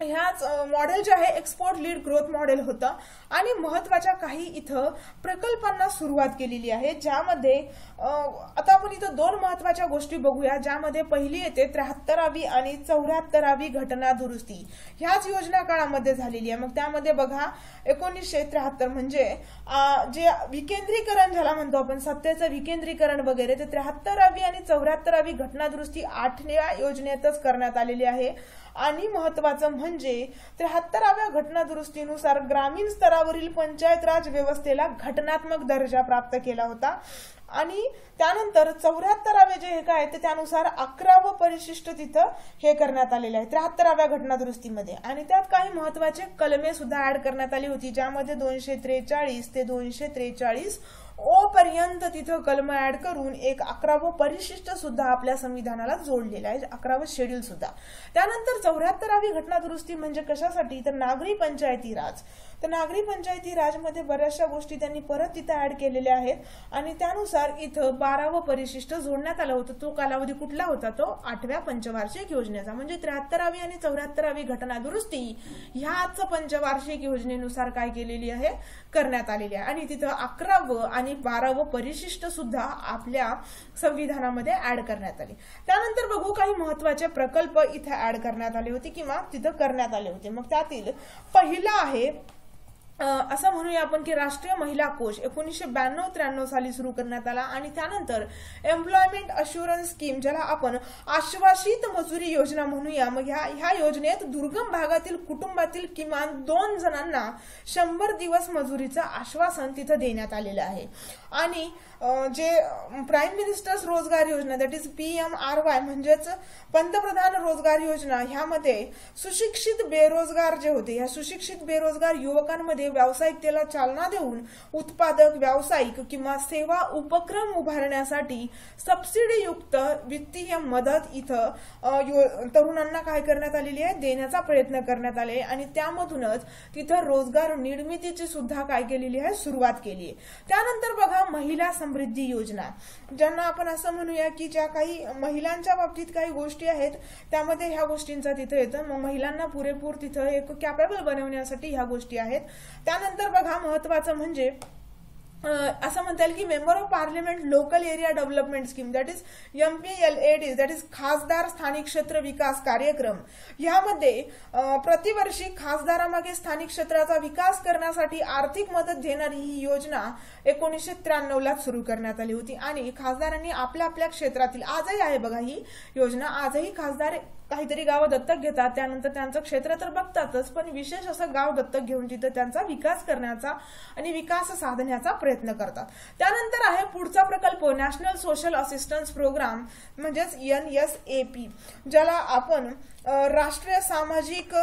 ह्याच मॉडेल जे आहे एक्सपोर्ट लीड ग्रोथ मॉडेल होतं आणि महत्वाच्या काही इथं प्रकल्पांना सुरुवात केलेली आहे, ज्यामध्ये आता आपण इथं दोन महत्वाच्या गोष्टी बघूया, ज्यामध्ये पहिली येते त्र्याहत्तरावी आणि चौऱ्याहत्तरावी घटना दुरुस्ती. ह्याच योजना काळामध्ये झालेली आहे. मग त्यामध्ये बघा एकोणीसशे त्र्याहत्तर म्हणजे जे विकेंद्रीकरण ज्याला म्हणतो आपण, सत्तेचं विकेंद्रीकरण वगैरे, ते त्र्याहत्तरावी आणि चौऱ्याहत्तरावी घटना दुरुस्ती आठव्या योजनेतच करण्यात आलेली आहे. आणि महत्वाचं म्हणजे त्र्याहत्तराव्या घटना दुरुस्तीनुसार ग्रामीण स्तरावरील पंचायत राज व्यवस्थेला घटनात्मक दर्जा प्राप्त केला होता. आणि त्यानंतर चौऱ्याहत्तरावे जे काय ते त्यानुसार अकरावं परिशिष्ट तिथं हे करण्यात आलेलं आहे त्र्याहत्तराव्या घटना दुरुस्तीमध्ये. आणि त्यात काही महत्वाचे कलमे सुद्धा ऍड करण्यात आली होती, ज्यामध्ये दोनशे त्रेचाळीस ते दोनशे त्रेचाळीस ओ पर्यंत तिथं कलम ऍड करून एक अकरावं परिशिष्ट सुद्धा आपल्या संविधानाला जोडलेलं आहे, अकरावं शेड्यूल सुद्धा. त्यानंतर चौऱ्याहत्तरावी घटना दुरुस्ती म्हणजे कशासाठी, तर नागरी पंचायती राज. तर नागरी पंचायती राजमध्ये बऱ्याचशा गोष्टी त्यांनी परत तिथं ऍड केलेल्या आहेत आणि त्यानुसार इथं बारावं परिशिष्ट जोडण्यात आलं होतं. तो कालावधी कुठला होता, तो आठव्या पंचवार्षिक योजनेचा. म्हणजे त्र्याहत्तरावी आणि चौऱ्याहत्तरावी घटना दुरुस्ती ह्याच पंचवार्षिक योजनेनुसार काय केलेली आहे, करण्यात आलेली आहे. आणि तिथं अकरावं आणि बारावं परिशिष्ट सुद्धा आपल्या संविधानामध्ये ऍड करण्यात आले. त्यानंतर बघू काही महत्वाचे प्रकल्प इथे ऍड करण्यात आले होते किंवा तिथं करण्यात आले होते. मग त्यातील पहिला आहे असं म्हणूया आपण की राष्ट्रीय महिला कोष एकोणीसशे ब्याण्णव त्र्याण्णव साली सुरू करण्यात आला. आणि त्यानंतर एम्प्लॉयमेंट अश्युरन्स स्कीम, ज्याला आपण आश्वासित मजुरी योजना म्हणूया. मग ह्या ह्या योजनेत दुर्गम भागातील कुटुंबातील किमान दोन जणांना शंभर दिवस मजुरीचं आश्वासन तिथं देण्यात आलेलं आहे. आणि जे प्राईम मिनिस्टर्स रोजगार योजना that is P M R Y म्हणजेच पंतप्रधान रोजगार योजना, ह्यामध्ये सुशिक्षित बेरोजगार जे होते, या सुशिक्षित बेरोजगार युवकांमध्ये व्यावसायिकतेला चालना देऊन उत्पादक व्यावसायिक किंवा सेवा उपक्रम उभारण्यासाठी सबसिडीयुक्त वित्तीय मदत इथं तरुणांना काय करण्यात आलेली आहे, देण्याचा प्रयत्न करण्यात आले. आणि त्यामधूनच तिथं रोजगार निर्मितीची सुद्धा काय केलेली आहे, सुरुवात केली आहे. त्यानंतर बघा महिला समृद्धी योजना, ज्यांना आपण असं म्हणूया की ज्या काही महिलांच्या बाबतीत काही गोष्टी आहेत त्यामध्ये ह्या गोष्टींचा तिथं येतं. मग महिलांना पुरेपूर तिथं एक कॅपेबल बनवण्यासाठी ह्या गोष्टी आहेत. त्यानंतर बघा महत्वाचं म्हणजे असं म्हणता येईल की member of parliament local area development scheme that is M P L A D that is खासदार स्थानिक क्षेत्र विकास कार्यक्रम. ह्यामध्ये प्रतिवर्षी खासदारामागे स्थानिक क्षेत्राचा विकास करण्यासाठी आर्थिक मदत देणारी ही योजना एकोणीसशे त्र्याण्णव ला सुरू करण्यात आली होती. आणि खासदारांनी आपल्या आपल्या क्षेत्रातील, आजही आहे बघा ही योजना, आजही खासदार काहीतरी गाव दत्तक घेतात, त्यानंतर त्यांचं क्षेत्र तर बघतातच, पण विशेष असं गाव दत्तक घेऊन तिथं त्यांचा विकास करण्याचा आणि विकास साधण्याचा प्रयत्न करतात. त्यानंतर आहे पुढचा प्रकल्प नॅशनल सोशल असिस्टन्स प्रोग्राम म्हणजेच एन एस ए पी, ज्याला आपण राष्ट्रीय सामाजिक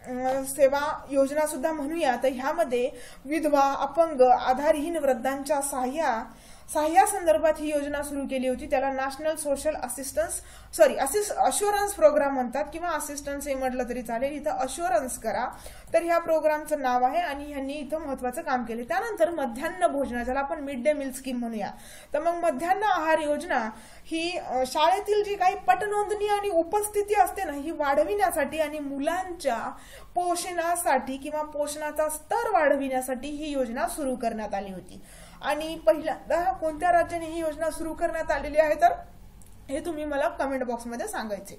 सेवा योजना सुद्धा म्हणूया. तर ह्यामध्ये विधवा, अपंग, आधारहीन वृद्धांच्या सहाय्या सहाय्या संदर्भात ही योजना सुरू केली होती. त्याला national social assistance sorry assist assurance programme म्हणतात किंवा असिस्टन्स हे म्हटलं तरी चालेल, इथं अश्युरन्स करा. तर ह्या प्रोग्रामचं नाव आहे आणि ह्यांनी इथं महत्वाचं काम केले. त्यानंतर मध्यान्ह भोजना, ज्याला आपण मिड डे मील स्कीम म्हणूया. तर मग मध्यान्ह आहार योजना ही शाळेतील जी काही पटनोंदणी आणि उपस्थिती असते ना, ही वाढविण्यासाठी आणि मुलांच्या पोषणासाठी किंवा पोषणाचा स्तर वाढविण्यासाठी ही योजना सुरू करण्यात आली होती. आणि पहिल्यांदा कोणत्या राज्याने ही योजना सुरू करण्यात आलेली आहे तर हे तुम्ही मला कमेंट बॉक्समध्ये सांगायचे.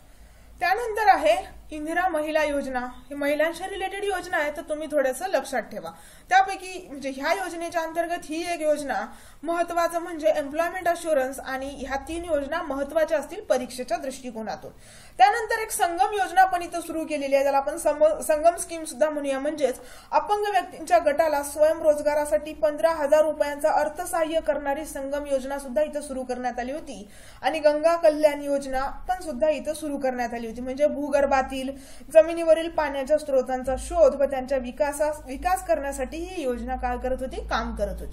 त्यानंतर आहे इंदिरा महिला योजना, ही महिलांशी रिलेटेड योजना आहे, तर तुम्ही थोडंसं लक्षात ठेवा. त्यापैकी म्हणजे ह्या योजनेच्या अंतर्गत ही एक योजना महत्वाचं म्हणजे एम्प्लॉयमेंट अश्युरन्स, आणि ह्या तीन योजना महत्वाच्या असतील परीक्षेच्या दृष्टिकोनातून. त्यानंतर एक संगम योजना पण इथं सुरू केलेली आहे, ज्याला आपण संगम स्कीम सुद्धा म्हणूया. म्हणजेच अपंग व्यक्तींच्या गटाला स्वयंरोजगारासाठी पंधरा हजार रुपयांचा अर्थसहाय्य करणारी संगम योजना सुद्धा इथं सुरू करण्यात आली होती. आणि गंगा कल्याण योजना पण सुद्धा इथं सुरू करण्यात आली होती. म्हणजे भूगर्भातील जमिनीवरील पाण्याच्या स्रोतांचा शोध व त्यांच्या विकासास विकास करण्यासाठी ही योजना काय करत होती, काम करत होती.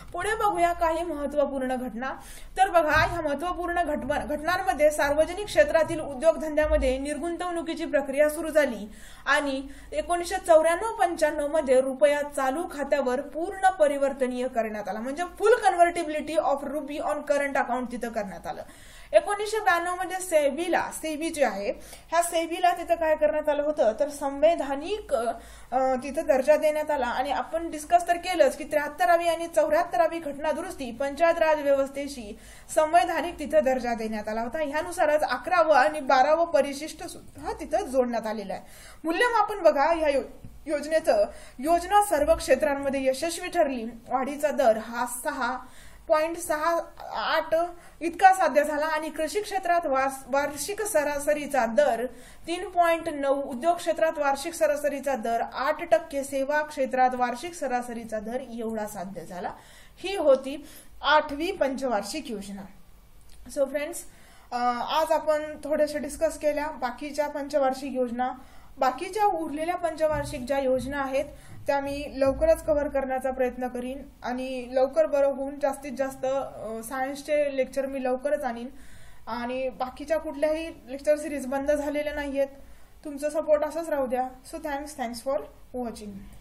पुढे बघूया काही महत्त्वपूर्ण घटना। तर बघा, ह्या महत्त्वपूर्ण घटनांमध्ये सार्वजनिक क्षेत्रातील उद्योगधंद्यामध्ये निर्गुंतवणुकीची प्रक्रिया सुरू झाली आणि एकोणीसशे चौऱ्याण्णव पंच्याण्णव मध्ये रुपया चालू खात्यावर पूर्ण परिवर्तनीय करण्यात आला, म्हणजे full convertibility of rupee on current account तिथं करण्यात आलं। एकोणीसशे ब्याण्णव मध्ये सेबीला सेबी जे आहे ह्या सेबीला तिथं काय करण्यात आलं होतं, तर संवैधानिक तिथं दर्जा देण्यात आला। आणि आपण डिस्कस तर केलंच की त्र्याहत्तरावी आणि चौऱ्याहत्तरावी घटना दुरुस्ती पंचायत राज व्यवस्थेशी संवैधानिक तिथं दर्जा देण्यात आला होता। ह्यानुसारच अकरावं आणि बारावं परिशिष्ट सुद्धा तिथं जोडण्यात आलेलं आहे। मूल्यमापन बघा, ह्या योजनेचं योजना सर्व क्षेत्रांमध्ये यशस्वी ठरली। वाढीचा दर हा सहा पॉइंट सहा आठ इतका साध्य झाला आणि कृषी क्षेत्रात वार्षिक सरासरीचा दर तीन पॉइंट नऊ, उद्योग क्षेत्रात वार्षिक सरासरीचा दर आठ टक्के, सेवा क्षेत्रात वार्षिक सरासरीचा दर एवढा साध्य झाला। ही होती आठवी पंचवार्षिक योजना। सो फ्रेंड्स, आज आपण थोडेसे डिस्कस केल्या बाकीच्या पंचवार्षिक योजना। बाकीच्या उरलेल्या पंचवार्षिक ज्या योजना आहेत त्या मी लवकरच कव्हर करण्याचा प्रयत्न करीन आणि लवकर बरं होऊन जास्तीत जास्त सायन्सचे लेक्चर मी लवकरच आणीन आणि बाकीच्या कुठल्याही लेक्चर सिरीज बंद झालेल्या नाहीयेत। तुमचा सपोर्ट असंच राहू द्या। So thanks thanks for watching.